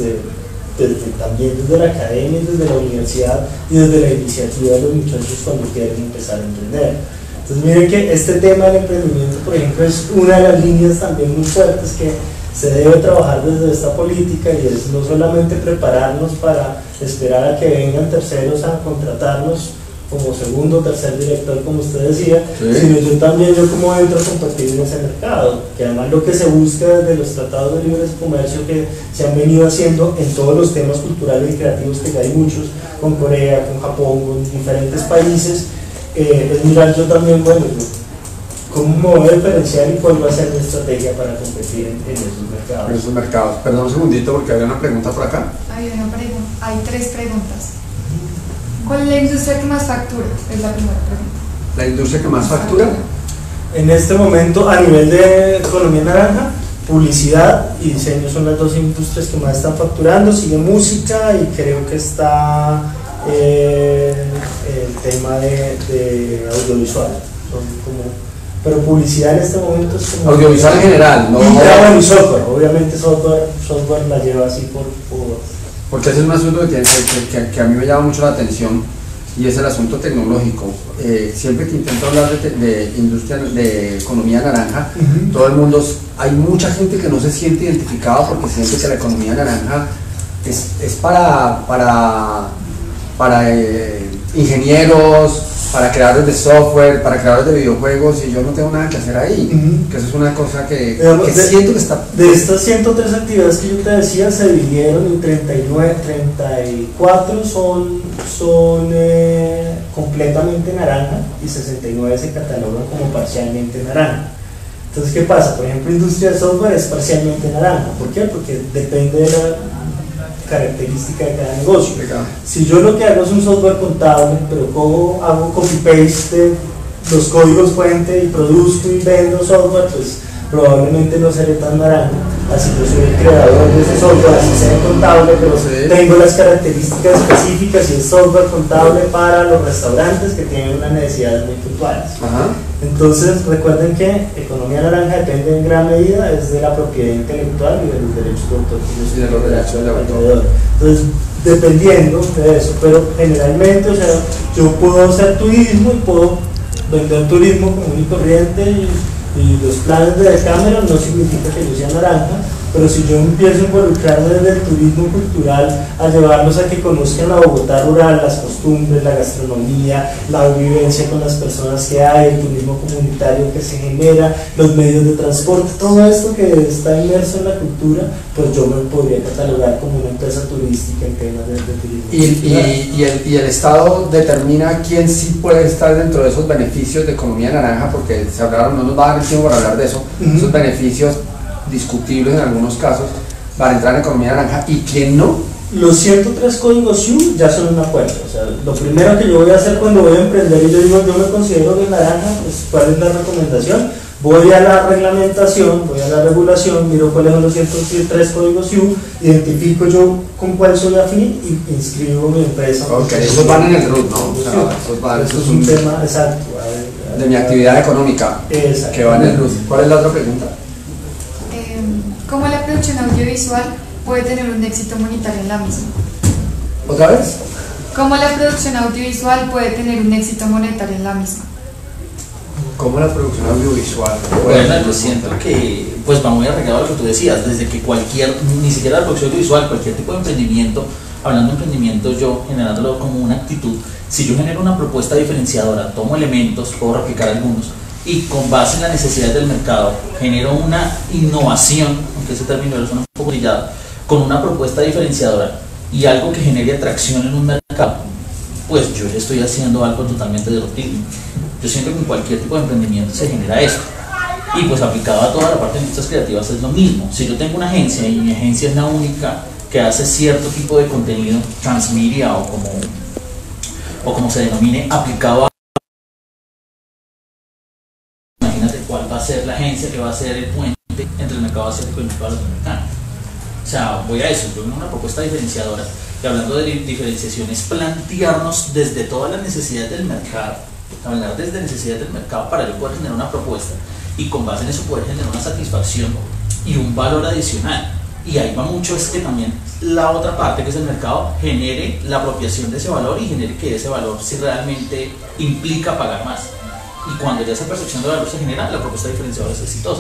también desde la academia, desde la universidad y desde la iniciativa de los muchachos cuando quieren empezar a emprender. Entonces miren que este tema del emprendimiento, por ejemplo, es una de las líneas también muy fuertes que se debe trabajar desde esta política, y es no solamente prepararnos para esperar a que vengan terceros a contratarnos como segundo o tercer director, como usted decía, sí, sino yo como entro a competir en ese mercado, que además lo que se busca desde los tratados de libre comercio que se han venido haciendo en todos los temas culturales y creativos, que ya hay muchos, con Corea, con Japón, con diferentes países, es mirar yo también, bueno, cómo me voy a diferenciar y cuál va a ser mi estrategia para competir en esos mercados. En esos mercados. Perdón un segundito porque había una pregunta por acá. Hay 3 preguntas. ¿Cuál es la industria que más factura? Es la primera pregunta. ¿La industria que más factura? En este momento, a nivel de economía naranja, publicidad y diseño son las 2 industrias que más están facturando. Sigue música y creo que está el tema de audiovisual. Pero publicidad en este momento es como... Audiovisual en general, ¿no? Y software, obviamente software la lleva así por porque ese es un asunto que a mí me llama mucho la atención, y es el asunto tecnológico. Siempre que intento hablar de industria, de economía naranja, todo el mundo, hay mucha gente que no se siente identificada porque siente que la economía naranja es para ingenieros, para creadores de software, para creadores de videojuegos, y yo no tengo nada que hacer ahí, que eso es una cosa que siento que está... De estas 103 actividades que yo te decía, se dividieron en 34 son completamente naranja, y 69 se catalogan como parcialmente naranja. Entonces, ¿qué pasa? Por ejemplo, industria de software es parcialmente naranja. ¿Por qué? Porque depende de la característica de cada negocio. Si yo lo que hago es un software contable, pero hago copy-paste de los códigos fuente y produzco y vendo software, pues probablemente no seré tan naranja. así yo soy el creador de ese software, así sea contable, pero tengo las características específicas y es software contable para los restaurantes que tienen unas necesidades muy puntuales. Entonces recuerden que economía naranja depende en gran medida es de la propiedad intelectual y de los derechos de autor y de los derechos de autor. Entonces, dependiendo de eso, pero generalmente, o sea, yo puedo hacer turismo y puedo vender turismo común y corriente y los planes de Decameron no significa que yo sea naranja, pero si yo empiezo a involucrarme desde el turismo cultural a llevarlos a que conozcan la Bogotá rural, las costumbres, la gastronomía, la vivencia con las personas que hay, el turismo comunitario que se genera, los medios de transporte, todo esto que está inmerso en la cultura, pues yo me podría catalogar como una empresa turística en temas de turismo. Y el Estado determina quién sí puede estar dentro de esos beneficios de economía naranja, porque se hablaron, no nos va a dar el tiempo para hablar de eso, esos beneficios discutibles en algunos casos para entrar en economía naranja, y quién no. Los 103 códigos SHU ya son un acuerdo. O sea, lo primero que yo voy a hacer cuando voy a emprender y yo digo yo me considero que naranja, pues cuál es la recomendación, voy a la reglamentación, voy a la regulación, miro cuáles son los 103 códigos SHU, identifico yo con cuál soy afín y inscribo mi empresa. Ok, esos van en el RUT, ¿no? O sea, eso es un tema exacto de mi actividad económica que va en el RUT. ¿Cuál es la otra pregunta? ¿Cómo la producción audiovisual puede tener un éxito monetario en la misma? ¿Otra vez? ¿Cómo la producción audiovisual puede tener un éxito monetario en la misma? ¿Cómo la producción audiovisual? Bueno, yo siento que pues va muy arraigado a lo que tú decías, desde que ni siquiera la producción audiovisual, cualquier tipo de emprendimiento, hablando de emprendimiento yo generándolo como una actitud, si yo genero una propuesta diferenciadora, tomo elementos, puedo replicar algunos, y con base en la necesidad del mercado genero una innovación, aunque ese término suena un poco brillado, con una propuesta diferenciadora y algo que genere atracción en un mercado, pues yo ya estoy haciendo algo totalmente disruptivo. Yo siento que en cualquier tipo de emprendimiento se genera esto, y pues aplicado a toda la parte de industrias creativas es lo mismo. Si yo tengo una agencia y mi agencia es la única que hace cierto tipo de contenido transmedia o como se denomine, aplicado a, cuál va a ser la agencia que va a ser el puente entre el mercado asiático y el mercado latinoamericano. O sea, voy a eso, yo tengo una propuesta diferenciadora, y hablando de diferenciaciones, plantearnos desde todas las necesidades del mercado, hablar desde necesidades del mercado para yo poder generar una propuesta y con base en eso poder generar una satisfacción y un valor adicional. Y ahí va mucho, es que también la otra parte, que es el mercado, genere la apropiación de ese valor y genere que ese valor si realmente implica pagar más. Y cuando ya esa percepción de valor se genera, la propuesta diferenciadora es exitosa.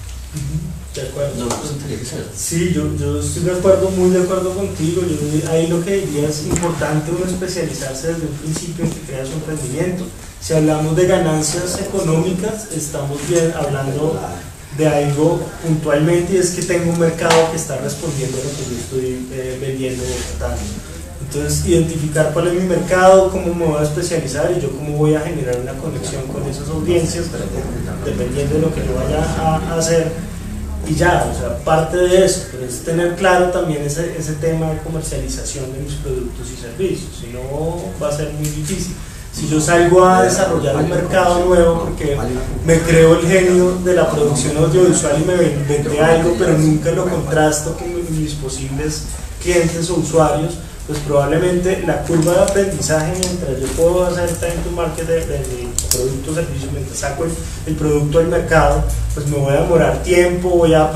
De acuerdo. Yo sentiría que sea. Sí, yo estoy de acuerdo, muy de acuerdo contigo. Ahí lo que diría es importante uno especializarse desde un principio en que crea su emprendimiento. Si hablamos de ganancias económicas, estamos bien hablando de algo puntualmente, y es que tengo un mercado que está respondiendo a lo que yo estoy vendiendo o tratando. Entonces, identificar cuál es mi mercado, cómo me voy a especializar y yo cómo voy a generar una conexión con esas audiencias, dependiendo de lo que yo vaya a hacer. Y ya, o sea, parte de eso, pero es tener claro también ese tema de comercialización de mis productos y servicios, si no va a ser muy difícil. Si yo salgo a desarrollar un mercado nuevo porque me creo el genio de la producción audiovisual y me inventé algo, pero nunca lo contrasto con mis posibles clientes o usuarios, pues probablemente la curva de aprendizaje, mientras yo puedo hacer time to market de mi producto o servicio, mientras saco el producto al mercado, pues me voy a demorar tiempo, voy a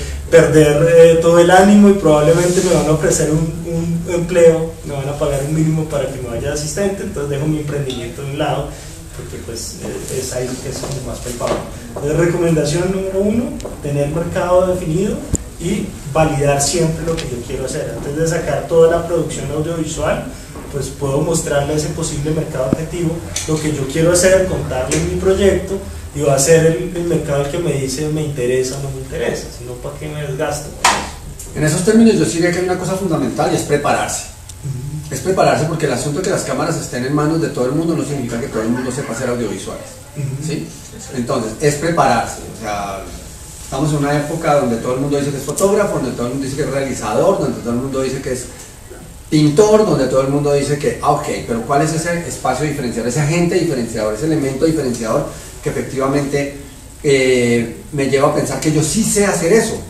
perder todo el ánimo y probablemente me van a ofrecer un empleo, me van a pagar un mínimo para que me vaya de asistente, entonces dejo mi emprendimiento de un lado, porque pues es algo que es como más palpable. Entonces, recomendación número 1, tener mercado definido y validar siempre lo que yo quiero hacer. Antes de sacar toda la producción audiovisual, pues puedo mostrarle a ese posible mercado objetivo lo que yo quiero hacer, contarle mi proyecto, y va a ser el mercado el que me dice me interesa o no me interesa, sino para qué me desgasto. En esos términos yo diría que hay una cosa fundamental y es prepararse. Es prepararse, porque el asunto de que las cámaras estén en manos de todo el mundo no significa que todo el mundo sepa hacer audiovisuales. ¿Sí? Entonces, es prepararse. O sea, estamos en una época donde todo el mundo dice que es fotógrafo, donde todo el mundo dice que es realizador, donde todo el mundo dice que es pintor, donde todo el mundo dice que, ok, pero ¿cuál es ese espacio diferenciador, ese agente diferenciador, ese elemento diferenciador que efectivamente me lleva a pensar que yo sí sé hacer eso?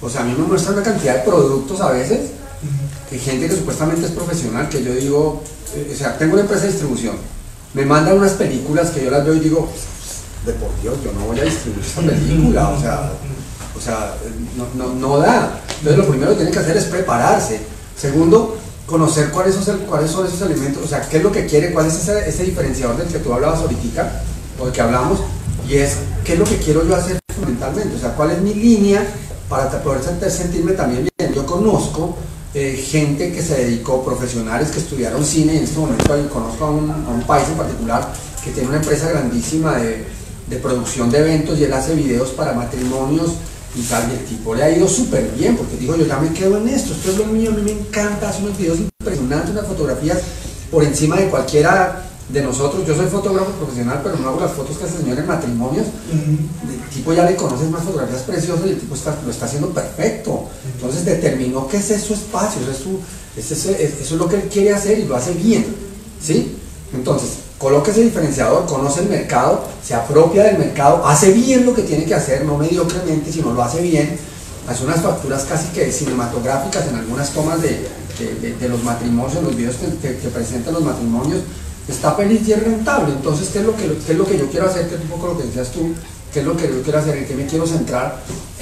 O sea, a mí me muestran una cantidad de productos a veces, que gente que supuestamente es profesional, que yo digo, o sea, tengo una empresa de distribución, me mandan unas películas que yo las veo y digo, de por Dios, yo no voy a distribuir esta película, o sea, no da. Entonces lo primero que tienen que hacer es prepararse. Segundo, conocer cuáles son esos elementos, o sea, qué es lo que quiere, cuál es ese diferenciador del que tú hablabas ahorita, o del que hablamos, y es qué es lo que quiero yo hacer fundamentalmente, o sea, cuál es mi línea para poder sentirme también bien. Yo conozco gente que se dedicó, profesionales que estudiaron cine, y en este momento conozco a un país en particular que tiene una empresa grandísima de producción de eventos, y él hace videos para matrimonios y tal, y el tipo le ha ido súper bien, porque digo, yo ya me quedo en esto es lo mío, a mí me encanta, hace unos videos impresionantes, unas fotografías por encima de cualquiera de nosotros. Yo soy fotógrafo profesional, pero no hago las fotos que hace el señor en matrimonios. El tipo ya le conoces más fotografías preciosas y el tipo lo está haciendo perfecto. Entonces determinó que ese es su espacio, eso es lo que él quiere hacer y lo hace bien, ¿sí? Entonces, coloca ese diferenciador, conoce el mercado, se apropia del mercado, hace bien lo que tiene que hacer, no mediocremente, sino lo hace bien, hace unas facturas casi que cinematográficas en algunas tomas de los matrimonios, en los videos que presentan los matrimonios, está feliz y es rentable. Entonces, ¿qué es lo que yo quiero hacer? Que es un poco lo que decías tú, ¿qué es lo que yo quiero hacer? ¿En qué me quiero centrar?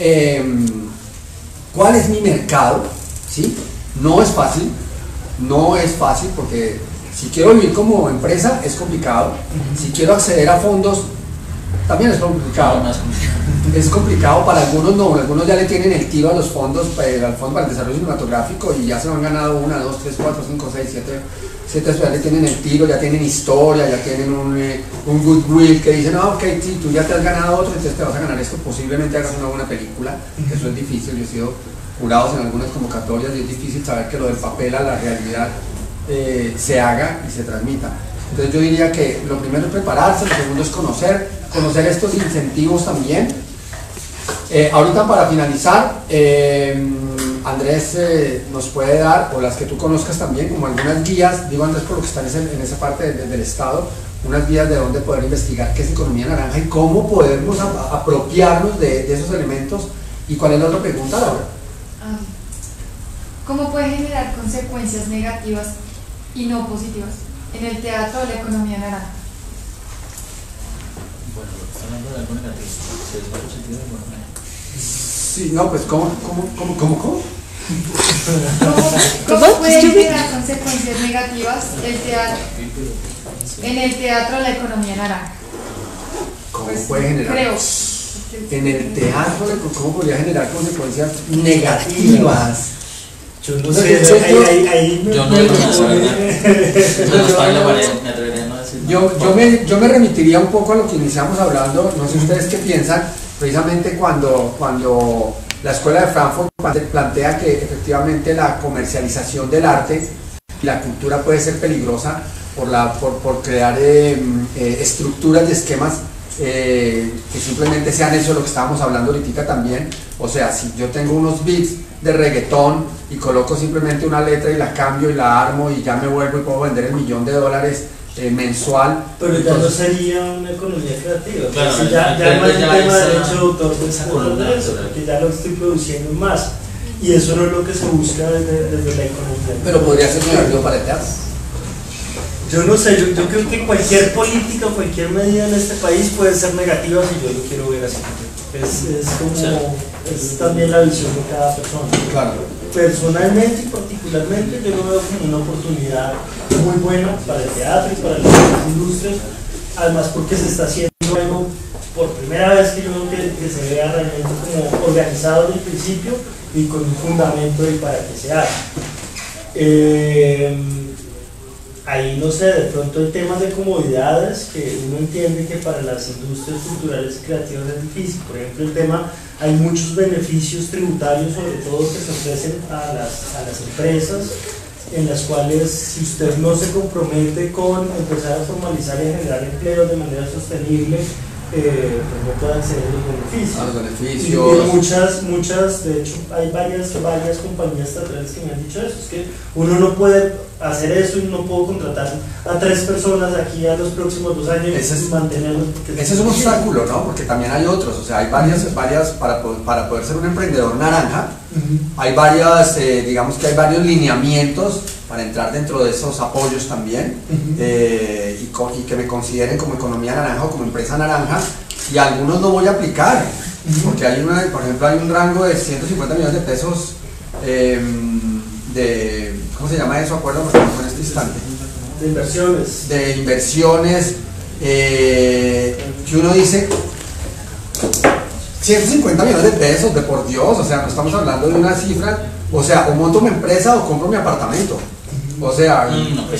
¿Cuál es mi mercado? ¿Sí? No es fácil porque si quiero vivir como empresa es complicado, si quiero acceder a fondos también es complicado. Es complicado para algunos, no, algunos ya le tienen el tiro a los fondos, al Fondo para el Desarrollo Cinematográfico, y ya se lo han ganado 1, 2, 3, 4, 5, 6, 7, ya le tienen el tiro, ya tienen historia, ya tienen un goodwill que dicen, ok, sí, tú ya te has ganado otro, entonces te vas a ganar esto, posiblemente hagas una buena película, que eso es difícil. Yo he sido jurado en algunas convocatorias y es difícil saber que lo del papel a la realidad se haga y se transmita. Entonces yo diría que lo primero es prepararse, lo segundo es conocer estos incentivos también. Ahorita para finalizar, Andrés nos puede dar, o las que tú conozcas también, como algunas guías, digo Andrés por lo que están en esa parte del Estado, unas guías de dónde poder investigar qué es economía naranja y cómo podemos apropiarnos de esos elementos. ¿Y cuál es la otra pregunta, Laura? ¿Cómo puede generar consecuencias negativas y no positivas en el teatro de la economía naranja? Bueno, está hablando de algo negativo, si es positivo o no. Sí, no, pues ¿cómo? ¿Cómo puede generar consecuencias negativas en el teatro de la economía naranja? ¿Cómo Pues, puede generar? creo. En el teatro, ¿cómo podría generar consecuencias negativas? Yo no sé, ahí yo no digo nada, me atrevería a no decir. Yo me remitiría un poco a lo que iniciamos hablando, no sé ustedes qué piensan, precisamente cuando la Escuela de Frankfurt plantea que efectivamente la comercialización del arte y la cultura puede ser peligrosa por crear estructuras y esquemas que simplemente sean eso, lo que estábamos hablando ahorita también. O sea, si yo tengo unos beats de reggaetón y coloco simplemente una letra y la cambio y la armo y ya me vuelvo y puedo vender $1.000.000 mensual. Pero ya no sería una economía creativa. Claro, si ya no es un tema de derecho de autor, porque ya lo estoy produciendo más. Y eso no es lo que se busca desde la economía. Pero podría ser negativo para el teatro. Yo no sé, yo creo que cualquier política o cualquier medida en este país puede ser negativa si yo lo quiero ver así. Es también la visión de cada persona. Claro. Personalmente y particularmente yo lo veo como una oportunidad muy buena para el teatro y para las industrias, además porque se está haciendo algo por primera vez que yo veo que se vea realmente como organizado desde el principio y con un fundamento de para que se haga. Ahí no sé, de pronto hay temas de comodidades que uno entiende que para las industrias culturales y creativas es difícil. Por ejemplo, el tema, hay muchos beneficios tributarios, sobre todo que se ofrecen a las empresas, en las cuales si usted no se compromete con empezar a formalizar y a generar empleo de manera sostenible, no puedan acceder a los beneficios. A los Y beneficios. muchas, de hecho, hay varias compañías estatales que me han dicho eso, es que uno no puede hacer eso y no puedo contratar a 3 personas aquí a los próximos 2 años y mantenerlos. Ese es un obstáculo, ¿no? Porque también hay otros, o sea, hay varias para poder ser un emprendedor naranja, hay varias, digamos que hay varios lineamientos para entrar dentro de esos apoyos también, y que me consideren como economía naranja o como empresa naranja, y algunos no voy a aplicar, porque hay por ejemplo, hay un rango de 150 millones de pesos ¿cómo se llama eso? Acuérdame en este instante. De inversiones. De inversiones, que uno dice 150 millones de pesos, de por Dios, o sea, no estamos hablando de una cifra, o sea, o monto mi empresa o compro mi apartamento, o sea,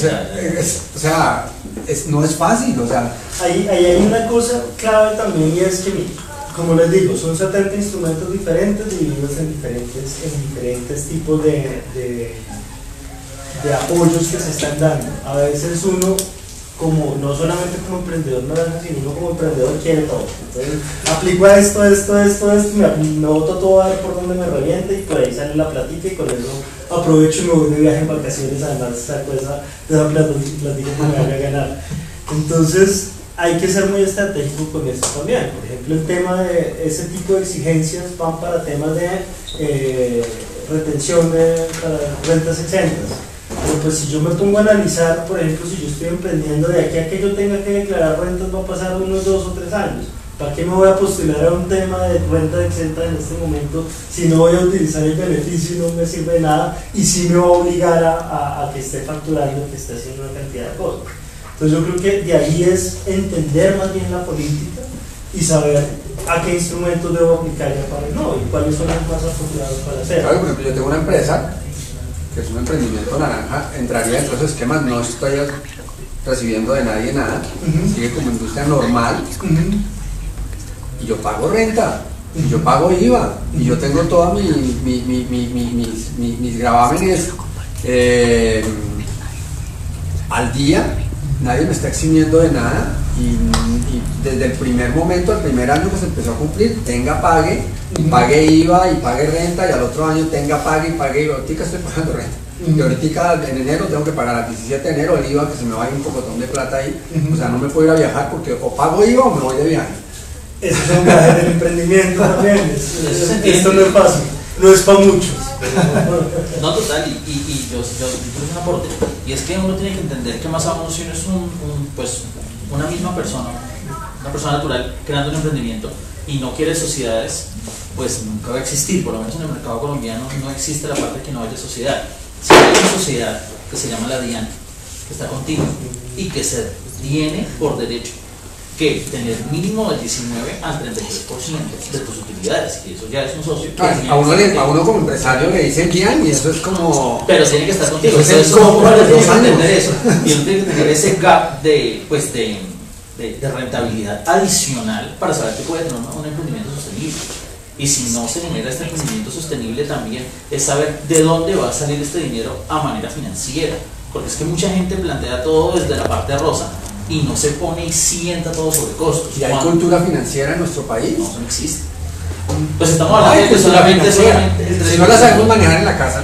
no es fácil, o sea. Ahí hay una cosa clave también, y es que, como les digo, son 70 instrumentos diferentes divididos en diferentes tipos de apoyos que se están dando. A veces uno, no solamente como emprendedor naranja, sino uno como emprendedor quiere todo. Entonces, aplico a esto, me boto todo a ver por donde me reviente y por ahí sale la platica y con eso aprovecho y me voy de viaje en vacaciones, además saco esa platica que me vaya a ganar. Entonces, hay que ser muy estratégico con esto también. Por ejemplo, el tema de ese tipo de exigencias van para temas de retención para rentas exentas. Pero pues si yo me pongo a analizar, por ejemplo, si yo estoy emprendiendo, de aquí a que yo tenga que declarar rentas va a pasar unos 2 o 3 años. ¿Para qué me voy a postular a un tema de renta exenta en este momento si no voy a utilizar el beneficio y no me sirve de nada, y sí me va a obligar a que esté facturando, que esté haciendo una cantidad de cosas? Entonces yo creo que de ahí es entender más bien la política y saber a qué instrumentos debo aplicar y a cuáles no, y cuáles son los más apropiados para hacerlo. Claro, por ejemplo, yo tengo una empresa que es un emprendimiento naranja, entraría dentro de esos esquemas, no estoy recibiendo de nadie nada, sigue como industria normal, y yo pago renta, y yo pago IVA, y yo tengo todos mis gravámenes al día, nadie me está eximiendo de nada, y desde el primer momento, el primer año que se empezó a cumplir, pague IVA y pague renta, y al otro año pague IVA. Ahorita estoy pagando renta, y ahorita en enero tengo que pagar al 17 de enero el IVA, que se me va a ir un pocotón de plata ahí, o sea, no me puedo ir a viajar porque o pago IVA o me voy de viaje. Eso es un viaje del emprendimiento también, esto no es fácil, no es para muchos. No, total, y yo un aporte, y es que uno tiene que entender que más o menos si uno es una misma persona, una persona natural creando un emprendimiento y no quiere sociedades, pues nunca va a existir. Por lo menos en el mercado colombiano no existe la parte que no haya sociedad. Si hay una sociedad que se llama la DIAN, que está contigo y que se tiene por derecho que tener mínimo del 19 al 33% de tus utilidades, y eso ya es un socio. A uno como empresario le dicen DIAN y eso es como... Pero tiene que estar contigo, entonces eso no puede entender eso, y uno tiene que tener ese gap de rentabilidad adicional para saber que puede tener un emprendimiento sostenible. Y si no se genera este emprendimiento sostenible, también es saber de dónde va a salir este dinero a manera financiera, porque es que mucha gente plantea todo desde la parte rosa y no se pone y sienta todo sobre costos. ¿Y hay cultura financiera en nuestro país? No, eso no existe. Pues estamos hablando de que solamente si no la sabemos manejar en la casa.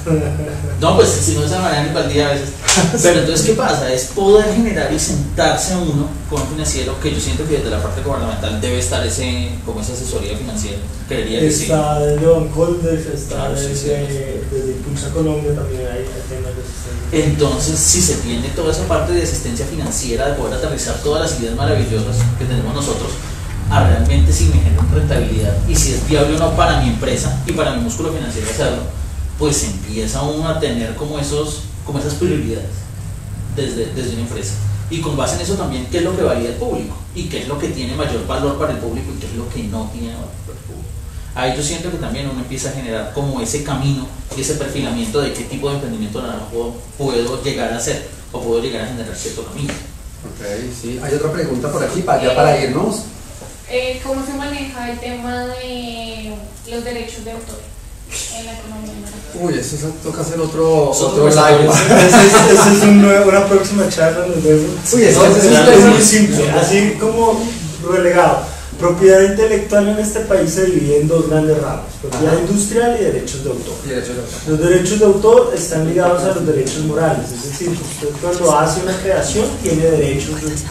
No, pues si no se manejan ni para el día a veces. Pero entonces, ¿qué pasa? Es poder generar y sentarse uno con un financiero, que yo siento que desde la parte gubernamental debe estar como esa asesoría financiera. Creería que sí. Está desde Bancoldex, está Claro, desde Impulsa Colombia, también hay temas de asistencia. Entonces, si se tiene toda esa parte de asistencia financiera, de poder aterrizar todas las ideas maravillosas que tenemos nosotros, a realmente si me generan rentabilidad y si es viable o no para mi empresa y para mi músculo financiero hacerlo, pues empieza uno a tener como esas prioridades desde una empresa. Y con base en eso también, qué es lo que valía el público y qué es lo que tiene mayor valor para el público y qué es lo que no tiene valor para el público. Ahí yo siento que también uno empieza a generar como ese camino y ese perfilamiento de qué tipo de emprendimiento puedo llegar a hacer o puedo llegar a generar cierto camino. Ok, sí. Hay otra pregunta por aquí para irnos. ¿Cómo se maneja el tema de los derechos de autor en la economía naranja? Uy, eso toca hacer otro live. Esa es una próxima charla, nos vemos. Uy, eso es muy simple. Así como relegado. Propiedad intelectual en este país se divide en dos grandes ramas: propiedad industrial y derechos de autor. Los derechos de autor están ligados a los derechos morales, es decir, usted cuando hace una creación tiene derechos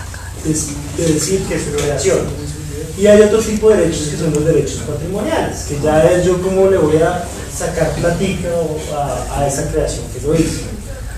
de decir que es una creación. Y hay otro tipo de derechos que son los derechos patrimoniales, que ya es yo cómo le voy a sacar platica a esa creación que yo hice.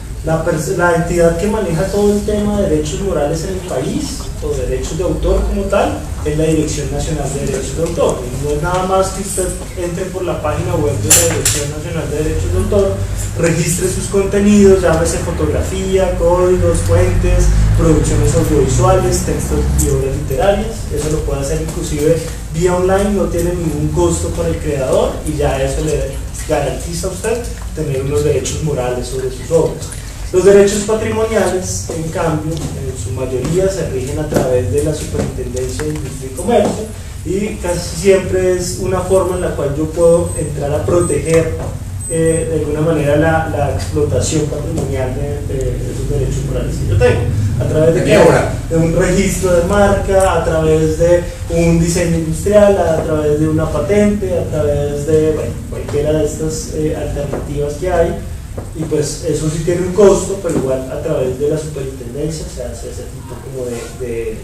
La entidad que maneja todo el tema de derechos morales en el país, o derechos de autor como tal, es la Dirección Nacional de Derechos de Autor. Y no es nada más que usted entre por la página web de la Dirección Nacional de Derechos de Autor, registre sus contenidos, llámese fotografía, códigos, fuentes, producciones audiovisuales, textos y obras literarias. Eso lo puede hacer inclusive vía online, no tiene ningún costo para el creador y ya eso le garantiza a usted tener unos derechos morales sobre sus obras. Los derechos patrimoniales, en cambio, en su mayoría se rigen a través de la Superintendencia de Industria y Comercio y casi siempre es una forma en la cual yo puedo entrar a proteger de alguna manera la explotación patrimonial de esos derechos morales que yo tengo, a través de un registro de marca, a través de un diseño industrial, a través de una patente, a través de cualquiera de estas alternativas que hay. Y pues eso sí tiene un costo, pero igual a través de la superintendencia se hace ese tipo como de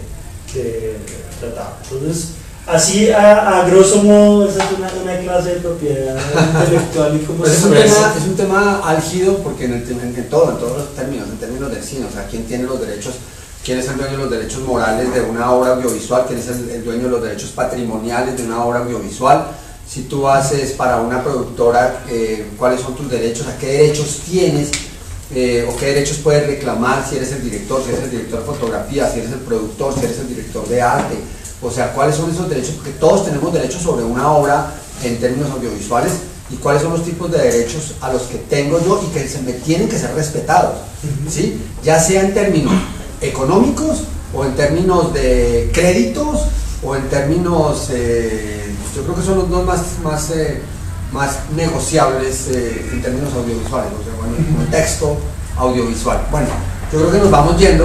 tratado. Entonces, así a grosso modo, esa es una clase de propiedad intelectual y cómo es un tema álgido porque en todos los términos del cine, o sea, quién tiene los derechos, quién es el dueño de los derechos morales de una obra audiovisual, quién es el dueño de los derechos patrimoniales de una obra audiovisual. Si tú haces para una productora, cuáles son tus derechos, a qué derechos tienes o qué derechos puedes reclamar si eres el director de fotografía, si eres el productor, si eres el director de arte, o sea, cuáles son esos derechos, porque todos tenemos derechos sobre una obra en términos audiovisuales y cuáles son los tipos de derechos a los que tengo yo y que me tienen que ser respetados, ¿sí? Ya sea en términos económicos o en términos de créditos o en términos, yo creo que son los dos más negociables en términos audiovisuales, o sea, bueno, el contexto audiovisual. Bueno, yo creo que nos vamos yendo.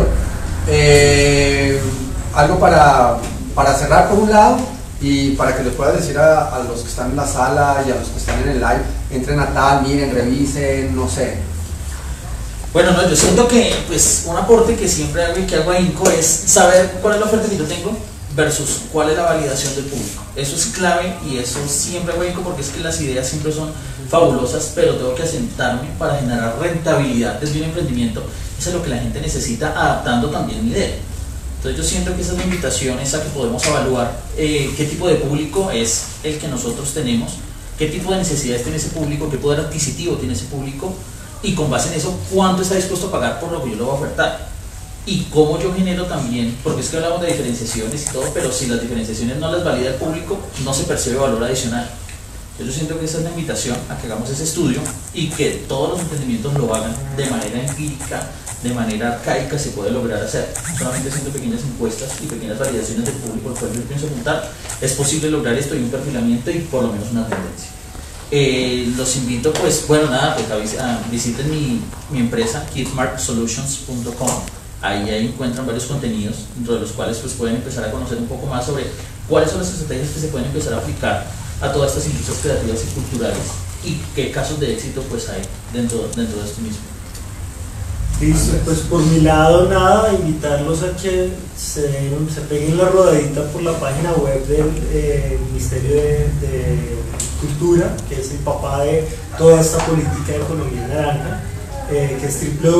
Algo para cerrar por un lado y para que les pueda decir a los que están en la sala y a los que están en el live, entren a tal, miren, revisen, no sé. Bueno, no, yo siento que pues un aporte que siempre hago y que hago ahínco es saber cuál es la oferta que yo tengo versus cuál es la validación del público. Eso es clave y eso siempre hago ahínco porque es que las ideas siempre son fabulosas, pero tengo que asentarme para generar rentabilidad desde un emprendimiento. Eso es lo que la gente necesita, adaptando también mi idea. Entonces yo siento que esa es la invitación, esa que podemos evaluar qué tipo de público es el que nosotros tenemos, qué tipo de necesidades tiene ese público, qué poder adquisitivo tiene ese público y con base en eso cuánto está dispuesto a pagar por lo que yo le voy a ofertar y cómo yo genero también, porque es que hablamos de diferenciaciones y todo, pero si las diferenciaciones no las valida el público no se percibe valor adicional. Yo siento que esa es la invitación a que hagamos ese estudio y que todos los emprendimientos lo hagan de manera empírica, de manera arcaica se puede lograr hacer, solamente haciendo pequeñas encuestas y pequeñas validaciones del público al cual yo pienso apuntar, es posible lograr esto y un perfilamiento y por lo menos una tendencia. Los invito pues, bueno nada, pues visiten mi empresa kitsmartsolutions.com, ahí encuentran varios contenidos, dentro de los cuales pues pueden empezar a conocer un poco más sobre cuáles son las estrategias que se pueden empezar a aplicar a todas estas industrias creativas y culturales y qué casos de éxito pues hay dentro de esto mismo. Listo, pues por mi lado nada, invitarlos a que se peguen la rodadita por la página web del Ministerio de Cultura, que es el papá de toda esta política de economía naranja, que es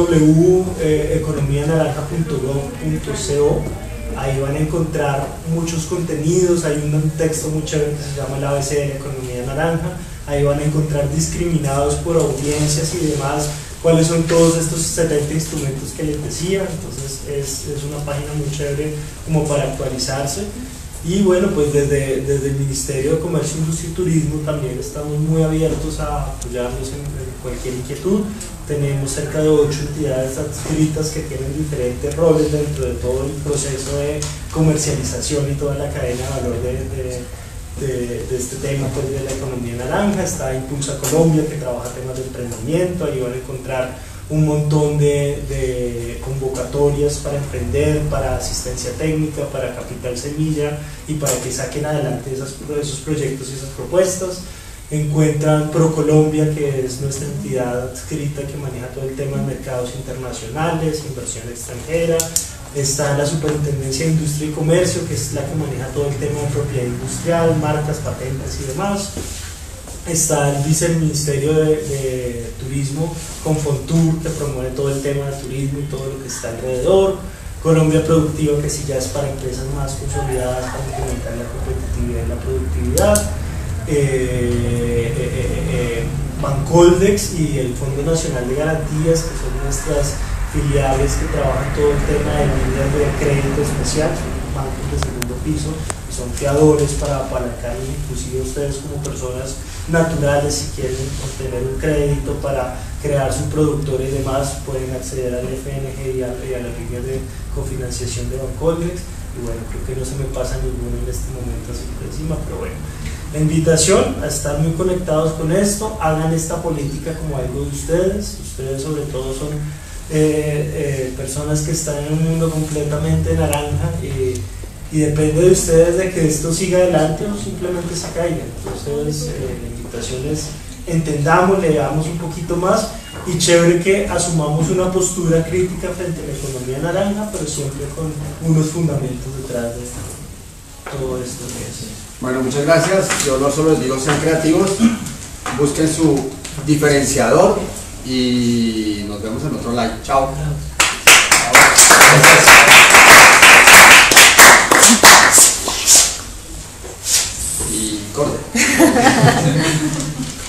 www.economianaranja.gov.co. Ahí van a encontrar muchos contenidos, hay un texto muy chévere que se llama el ABC de la economía naranja, ahí van a encontrar discriminados por audiencias y demás, cuáles son todos estos 70 instrumentos que les decía. Entonces es una página muy chévere como para actualizarse. Y bueno, pues desde el Ministerio de Comercio, Industria y Turismo también estamos muy abiertos a apoyarnos en cualquier inquietud. Tenemos cerca de 8 entidades adscritas que tienen diferentes roles dentro de todo el proceso de comercialización y toda la cadena de valor de este tema pues, de la economía naranja. Está Impulsa Colombia, que trabaja temas de emprendimiento. Ahí van a encontrar un montón de convocatorias para emprender, para asistencia técnica, para capital semilla y para que saquen adelante esos proyectos y esas propuestas. Encuentran ProColombia, que es nuestra entidad adscrita que maneja todo el tema de mercados internacionales, inversión extranjera. Está la Superintendencia de Industria y Comercio, que es la que maneja todo el tema de propiedad industrial, marcas, patentes y demás. Está el Viceministerio de Turismo con Fontur, que promueve todo el tema de turismo y todo lo que está alrededor. Colombia Productiva, que sí ya es para empresas más consolidadas, para incrementar la competitividad y la productividad. Bancoldex y el Fondo Nacional de Garantías, que son nuestras filiales que trabajan todo el tema de líneas de crédito especial, son bancos de segundo piso, que son fiadores para apalancar, inclusive ustedes como personas naturales, si quieren obtener un crédito para crear su productor y demás, pueden acceder al FNG y a las líneas de cofinanciación de Bancoldex. Y bueno, creo que no se me pasa ninguno en este momento así por encima, pero bueno. La invitación a estar muy conectados con esto, hagan esta política como algo de ustedes. Ustedes sobre todo son personas que están en un mundo completamente naranja y depende de ustedes de que esto siga adelante o simplemente se caiga. Entonces la invitación es entendamos, leamos un poquito más y chévere que asumamos una postura crítica frente a la economía naranja, pero siempre con unos fundamentos detrás de todo esto que es. Bueno, muchas gracias. Yo no solo les digo sean creativos, busquen su diferenciador y nos vemos en otro live. Chao. Y corte.